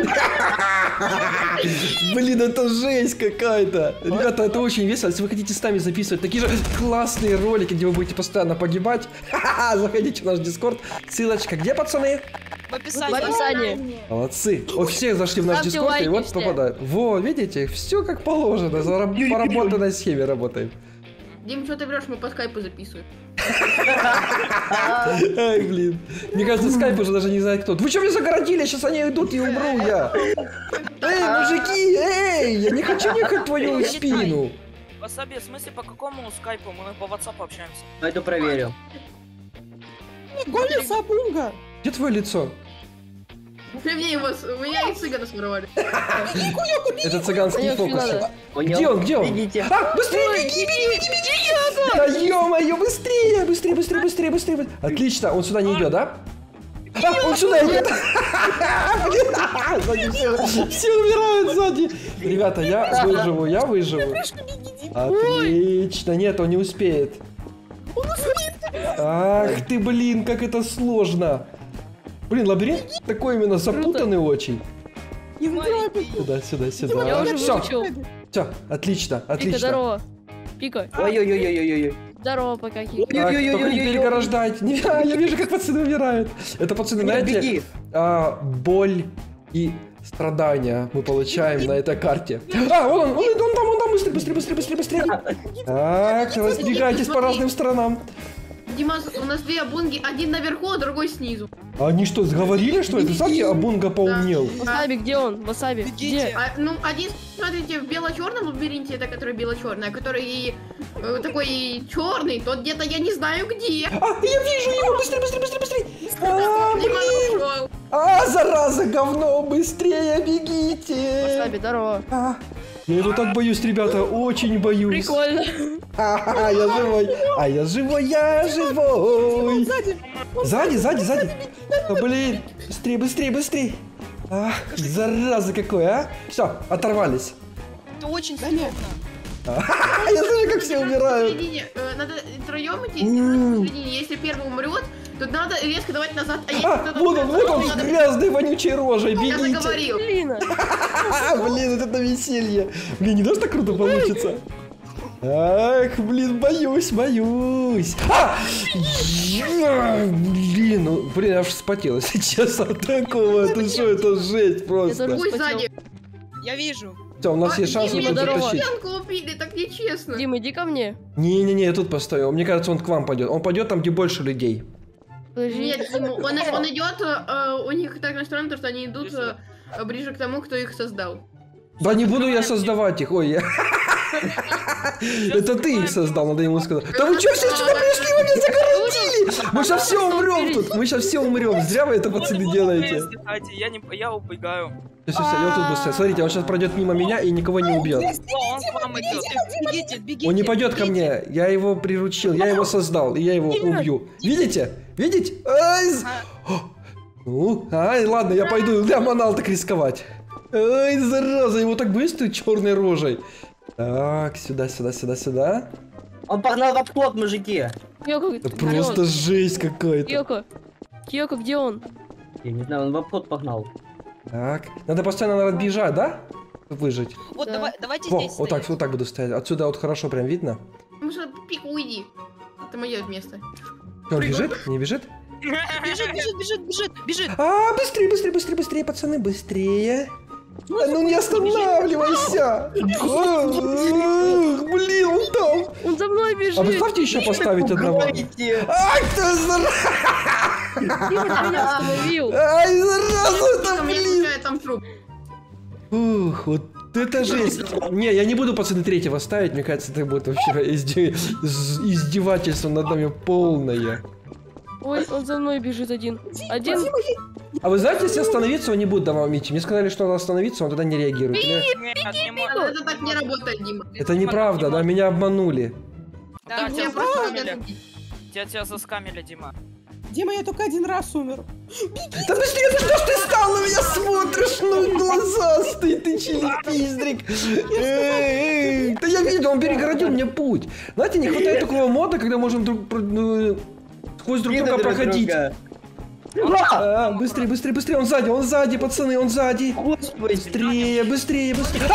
Блин, это жесть какая-то. Ребята, это очень весело. Если вы хотите с нами записывать такие же классные ролики, где вы будете постоянно погибать, заходите в наш дискорд. Ссылочка где, пацаны? В описании. Молодцы. Вот все зашли в наш дискорд и вот попадают. Во, видите, все как положено. По работанной схеме работаем. Дим, что ты врешь, мы по скайпу записываем. Ай, блин. Мне кажется, скайп уже даже не знает кто. Вы что меня загородили? Сейчас они идут и умру я. Эй, мужики, эй! Я не хочу ехать твою спину. Васаби, в смысле, по какому скайпу? Мы по WhatsApp общаемся. Пойду проверю. Колесо, бунга! Где твое лицо? Меня и цыгана своровали. Это цыганский фокус. Понял. Где он? Где он? Бегите. А, быстрее, беги! Да ё-моё, быстрее, быстрее, быстрее, быстрее, быстрее. Отлично, он сюда не идет, да? А, он сюда идет. Блин, сзади все умирают сзади. Ребята, я выживу, я выживу. Отлично, нет, он не успеет. Ах ты, блин, как это сложно. Блин, лабиринт такой именно запутанный очень. Сюда, сюда, сюда. Я уже Все, выучил. все, отлично, Пика, отлично. здорово. Пика. Ой-ой-ой-ой-ой-ой. Здорово, пока. Так, только не переграждайте. Я вижу, как пацаны умирают. Это, пацаны, знаете, боль и страдания мы получаем на этой карте. А, он там, быстрее, быстрее, быстрее, быстрее, быстрее. Так, разбегайтесь по разным сторонам. Димас, у нас две абунги, один наверху, а другой снизу. Они что, сговорили, что это? Знаете, Абунга поумнел. Васаби, где он? Васаби, где? Ну, один, смотрите, в бело-черном лабиринте, это который бело-черный, а который такой черный, тот где-то я не знаю где. А, я вижу его! Быстрее, быстрее, быстрее, быстрее! А, Димас блин! ушел. А, зараза, говно, быстрее бегите! Васаби, здорово. Я его так боюсь, ребята, очень боюсь. Прикольно. А, я живой. А, я живой, я живой. Сзади, сзади, сзади. А, блин, быстрее, быстрее, быстрее. Ах, зараза какой, а? Все, оторвались. Это очень сложно. Я слышу, как все умирают. Надо втроем идти, посередине. Если первый умрет, то надо резко давать назад. Вот он, с грязной вонючей рожей, Я бегите. заговорил. Блин, это веселье. Блин, не даже так круто получится. Ах, блин, боюсь, боюсь. Блин, ну, блин, я аж вспотел, если честно, от такого. Это что, это жесть просто. Я вижу. Все, у нас есть шанс его затащить. Убили, так нечестно. Дим, иди ко мне. Не-не-не, я тут постою. Мне кажется, он к вам пойдет. Он пойдет там, где больше людей. Нет, он идет, у них так настроено, что они идут ближе к тому, кто их создал. Да не буду я создавать их, ой, я... Это ты их создал, надо ему сказать. Да вы что все сюда пришли, вы меня загородили? Мы сейчас все умрем тут, мы сейчас все умрем. Зря вы это, пацаны, делаете. Я убегаю. Все, я вот тут быстрее. Смотрите, он сейчас пройдет мимо меня и никого не убьет. Он к вам идет. Бегите, бегите. Он не пойдет ко мне, я его приручил, я его создал, и я его убью. Видите? Видите? Ну, ладно, я пойду, я манал так рисковать. Ай, зараза, его так быстро черной рожей. Так, сюда, сюда, сюда, сюда. Он погнал в обход, мужики. Это просто жесть какая-то. Киоко, где он? Я не знаю, он в обход погнал. Так, надо постоянно бежать, да? Выжить. Вот, давайте Во, здесь. вот так буду стоять. Отсюда вот хорошо прям видно. Может, Пик, уйди. Это мое место. Он бежит? Не бежит? Бежит. А, быстрее, быстрее, быстрее, быстрее, пацаны, быстрее. Ну не останавливайся! Блин, он там! Он за мной бежит! А вы ставьте еще поставить одного. Ай, ты зараза! Меня остановил! Ай, зараза, это, блин! Там труп. Ух, вот это жесть! Не, я не буду, пацаны, третьего ставить, мне кажется, это будет вообще издевательство над нами полное. Ой, он за мной бежит один. А вы знаете, если остановиться, он не будет домовить. Мне сказали, что надо остановиться, он тогда не реагирует. Это так не работает, Дима. Это неправда, да, меня обманули. Да, тебя заскамили, Дима. Дима, я только один раз умер. Да быстрее, ты что ж ты стал на меня смотришь, ну глазастый, ты челепиздрик. Да я видел, он перегородил мне путь. Знаете, не хватает такого мода, когда можем сквозь друг друга проходить. Быстрее, быстрее, быстрее, он сзади, пацаны, он сзади. Быстрее, быстрее, быстрее.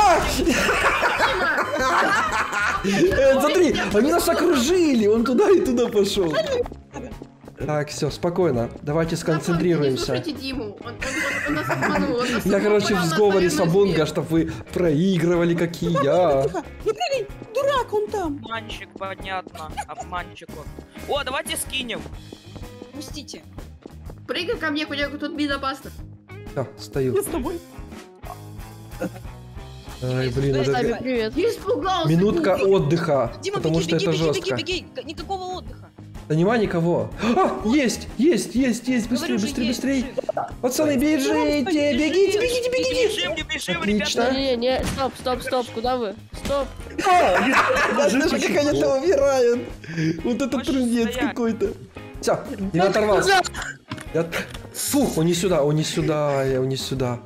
Смотри, они нас окружили, он туда и туда пошел. Так, все, спокойно, давайте сконцентрируемся. Слушайте Диму, он Он нас обманул. Он нас Я, короче, в обманул, сговоре нас с наверное, Абунга, смерть. чтоб вы проигрывали, какие я. Тихо, не прыгай, дурак он там. Обманщик, понятно. Обманщик он. О, давайте скинем. Пустите. Прыгай ко мне, куда тут безопасно. Все, стою. Я с тобой. Ай, блин, это Привет. Я испугался. минутка отдыха, Дима, потому беги, что беги, это беги, жестко. беги, беги. Никакого отдыха. Да нема никого. А, есть, быстрее, Говорю же, быстрее, есть, быстрее. бежи. Пацаны, бежите, бегите, бегите, бегите. Бежим, Отлично. Не, стоп, куда вы? Стоп. Даже как они это убирают. Вот это Можешь трындец стоять. какой-то. Все, не оторвался. Фух, он не сюда, он не сюда, он не сюда.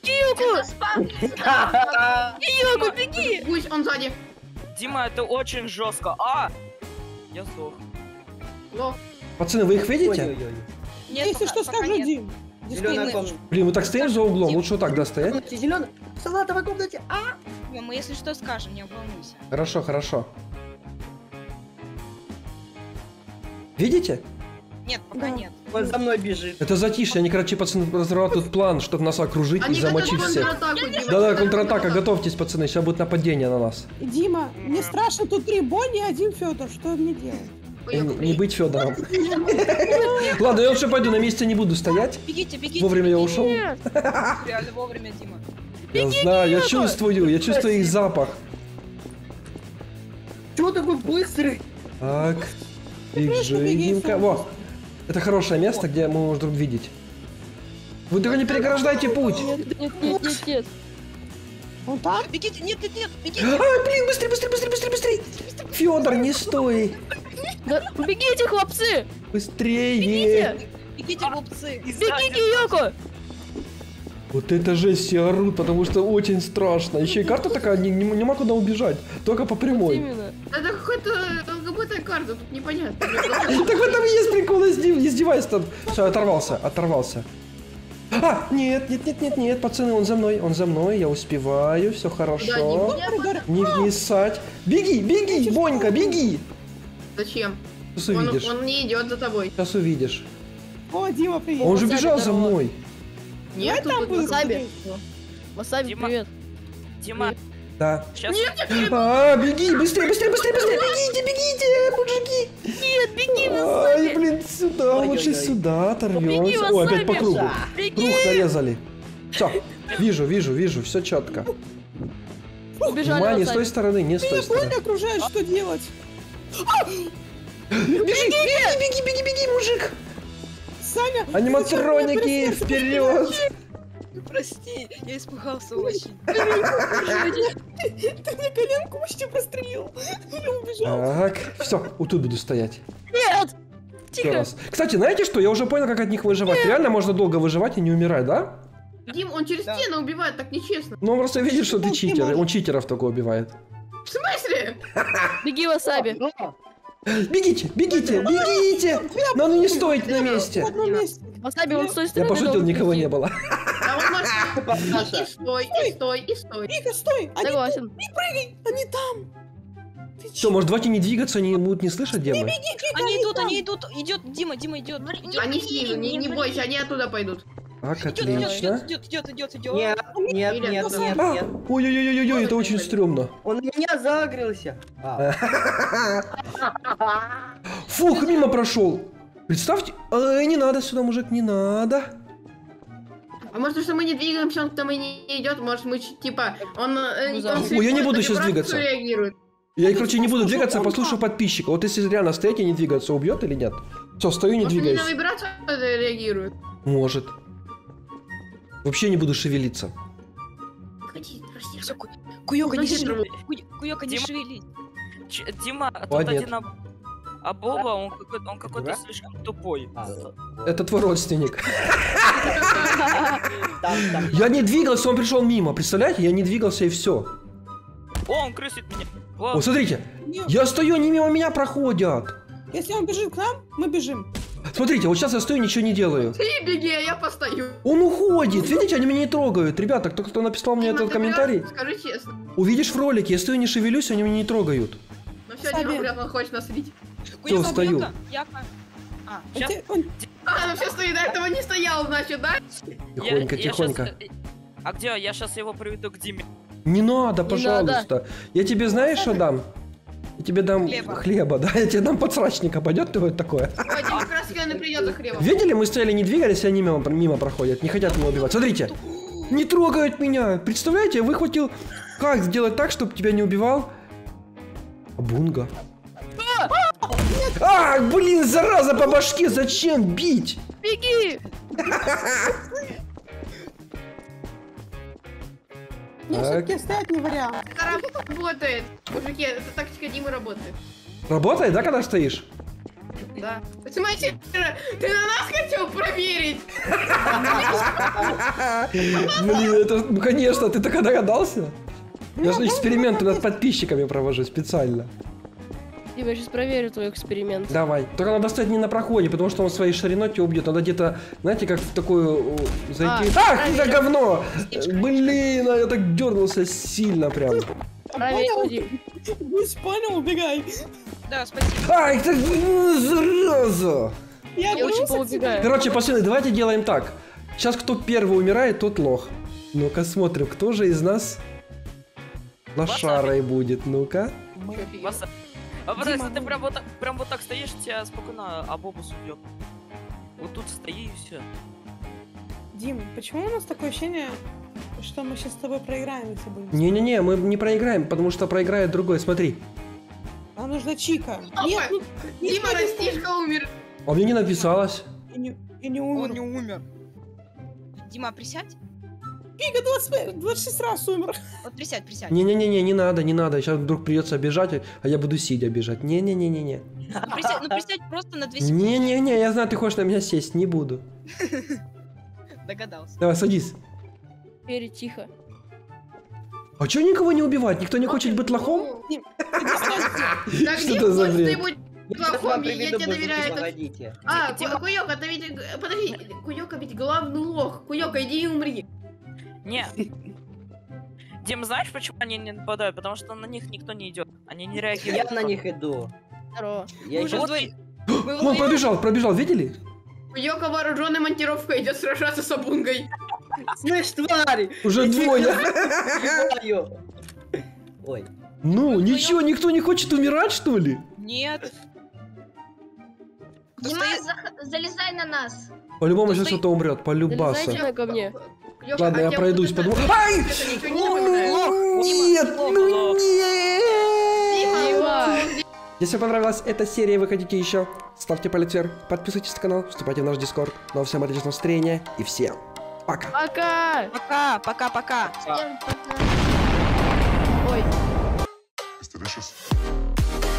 Йоко, беги! Гусь, он сзади. Дима, это очень жестко. А! Я сдох. Лох. Пацаны, вы их видите? Ой-ой-ой. Нет, Если что, пока скажу, нет. Дим. Зеленая комната. Блин, мы так стоим за углом, лучше вот так, да, стоять? Зеленая. В салатовой комнате. А! Дима, мы если что скажем, не волнуйся. Хорошо, хорошо. Видите? Нет, пока нет. Он за мной бежит. Это затишье, они, короче, пацаны, разорвали тут план, чтобы нас окружить и Они замочить готовят всех. контратаку, Дима. Да-да, контратака, готовьтесь, пацаны, сейчас будет нападение на нас. Дима, мне страшно, тут 3 Бонни и 1 Федор. Что мне делать? Не быть Федором. Ладно, я лучше пойду, на месте не буду стоять. Бегите, бегите. Вовремя я бегите. ушел. Реально вовремя, Дима. Я знаю, я чувствую их запах. Чего такой быстрый? Так, Димка. Во, это хорошее место, где мы можем друг видеть. Вы только не переграждайте путь. Нет. Он там? Бегите, нет, бегите. А, блин, быстрее. Федор, не стой. Да, бегите, хлопцы! Быстрее. Бегите, глупцы. Бегите, Йоко! Вот это жесть, все орут, потому что очень страшно. Еще и карта такая, нема куда убежать. Только по прямой. Именно. Это какая-то ЛГБТ карта, тут непонятно. Так в этом и есть прикол, издевайся там. Все, оторвался. А, нет, пацаны, он за мной, я успеваю, все хорошо. Не висать. Беги, Бонька, беги. Зачем? Сейчас увидишь. Он не идет за тобой. Сейчас увидишь. О, Дима, привет. Он же бежал за мной. Нет, там тут был. Васаби. Васаби, Дима. привет. Дима, Да. сейчас... А, беги, быстрее, бегите, мужики. Нет, беги, Ай, Васаби! блин, сюда, лучше сюда оторвемся. Ой, опять по кругу. Круг нарезали. Все, вижу, все четко. Убежали, Внимание, с Васаби. той стороны, не с той Меня стороны. Бонни окружает, что делать? Беги, мужик. Саня, Аниматроники, вперед. Прости, я испугался очень. ты мне коленку почти прострелил. Я убежал. Так, все, вот тут буду стоять. Нет! Еще Тихо! раз. Кстати, знаете что? Я уже понял, как от них выживать. Реально можно долго выживать и не умирать, да? Дим, он через стену убивает, так нечестно. Ну, он просто видит, что ты читер. Он читеров только убивает. В смысле? Беги, Васаби! Бегите! Но ну не стойте на месте. В одном месте. Васаби, он с той Я стороны пошутил, должен никого идти. не было. А он может... И стой. Вика, стой! Они Согласен. тут, не прыгай! Они там! Ты Что, может давайте не двигаться, они будут не слышать, где мы? беги, Вика, Они идут. Идет, Дима идет. Они снизу, не бойся, они оттуда пойдут. Так, отлично. Идет. Нет. А, ой-ой-ой-ой, это очень стрёмно. Он на меня загрелся. Фух, мимо прошел. Представьте, не надо сюда, мужик, не надо. А может, что мы не двигаемся, он к нам и не идет, может, мы типа... Он Ой, я не буду сейчас двигаться. Реагирует. Я, короче, не буду двигаться, послушаю подписчика. Вот если реально стоять и не двигаться, убьет или нет? Все, стою, не Может, двигаюсь. они на вибрацию реагируют. Может. Вообще не буду шевелиться. Ходи, прости. Все, Куёка, не Значит, шевелись. Куёка, не Дима. шевелись. Дима, тут Ладно, один а Боба, он какой-то слишком тупой. Это твой родственник. Я не двигался, он пришел мимо. Представляете, я не двигался и все. О, он крысит меня. О, смотрите, я стою, они мимо меня проходят. Если он бежит к нам, мы бежим. Смотрите, вот сейчас я стою, ничего не делаю. Ты беги, а я постою. Он уходит, видите, они меня не трогают. Ребята, кто написал мне Дима, этот ты комментарий, вряд, скажи честно. увидишь в ролике, я стою, не шевелюсь, они меня не трогают. Ну все, Дима, вряд ли он хочет нас видеть. Всё, стою. Яка. А, Сейчас. Он- А, ну все стоит, до этого не стоял, значит, да? Тихонько, тихонько. А где? Я сейчас его приведу к Диме. Не надо, пожалуйста. Я тебе знаешь, что дам? Я тебе дам хлеба, да? Я тебе дам подсрачника. Пойдет ты вот такое? А Дима как раз не придет за хлебом. Видели, мы стояли, не двигались, и они мимо проходят. Не хотят меня убивать. Смотрите. Не трогают меня. Представляете, я выхватил... Как сделать так, чтобы тебя не убивал? Бунга. А, блин, зараза по башке. Зачем бить? Беги! Не, все-таки стоять не вариант. Работает. Мужики, это тактика Димы работает. Работает, да, когда стоишь? Да. Смотрите, ты на нас хотел проверить? Блин, это, ну конечно, ты так догадался? Я же эксперименты над подписчиками провожу специально. Я сейчас проверю твой эксперимент. Давай. Только надо стоять не на проходе, потому что он своей шириной тебя убьет. Надо где-то, знаете, как в такую зайти. Ах, это говно! Блин, я так дернулся сильно прям. Понял, убегай. Да, спасибо. Ай, ты зараза! Я очень поубегаю. Короче, пацаны, давайте делаем так. Сейчас кто первый умирает, тот лох. Ну-ка смотрим, кто же из нас лошарой будет. Ну-ка. А просто если ты прям вот так стоишь, тебя спокойно Абобус убьет. Вот тут стои и все. Дим, почему у нас такое ощущение, что мы сейчас с тобой проиграем, если будем? Не-не-не, мы не проиграем, потому что проиграет другой, смотри. Нам нужна Чика. Нет, Дима Растишка умер. А мне не написалось. И не умер. Он не умер. Дима, присядь. Пика 26 раз умер. Вот присядь, присядь. Не-не-не, не надо. Сейчас вдруг придется бежать, а я буду сидя бежать. Не-не-не-не-не. Ну присядь просто на 2 секунды. Не-не-не, я знаю, ты хочешь на меня сесть, не буду. Догадался. Давай, садись. Теперь тихо. А чё никого не убивать? Никто не хочет быть лохом? Что это за бред? Плохом, я тебе доверяю. А, Куёк, это ведь... Подожди, Куёк ведь главный лох. Куёк, иди и умри. Не. Дим, знаешь, почему они не нападают? Потому что на них никто не идет. Они не реагируют. Я на них иду. Здорово. Я еще... Он пробежал, видели? Куёка вооруженной монтировкой идет сражаться с Абунгой. Слышь, твари! Уже двое. Ой. Ну, ничего, никто не хочет умирать, что ли? Нет. Дима, залезай на нас. По-любому сейчас кто-то умрет, полюбаса. Залезайте ко мне. Ладно, я пройдусь, подумаю. Ай! Нет, ну нет! Если понравилась эта серия, вы хотите еще, ставьте палец вверх, подписывайтесь на канал, вступайте в наш дискорд. Ну а всем отличного настроения и всем пока! Пока! Пока, пока, пока. Всем пока. Ой. Delicious.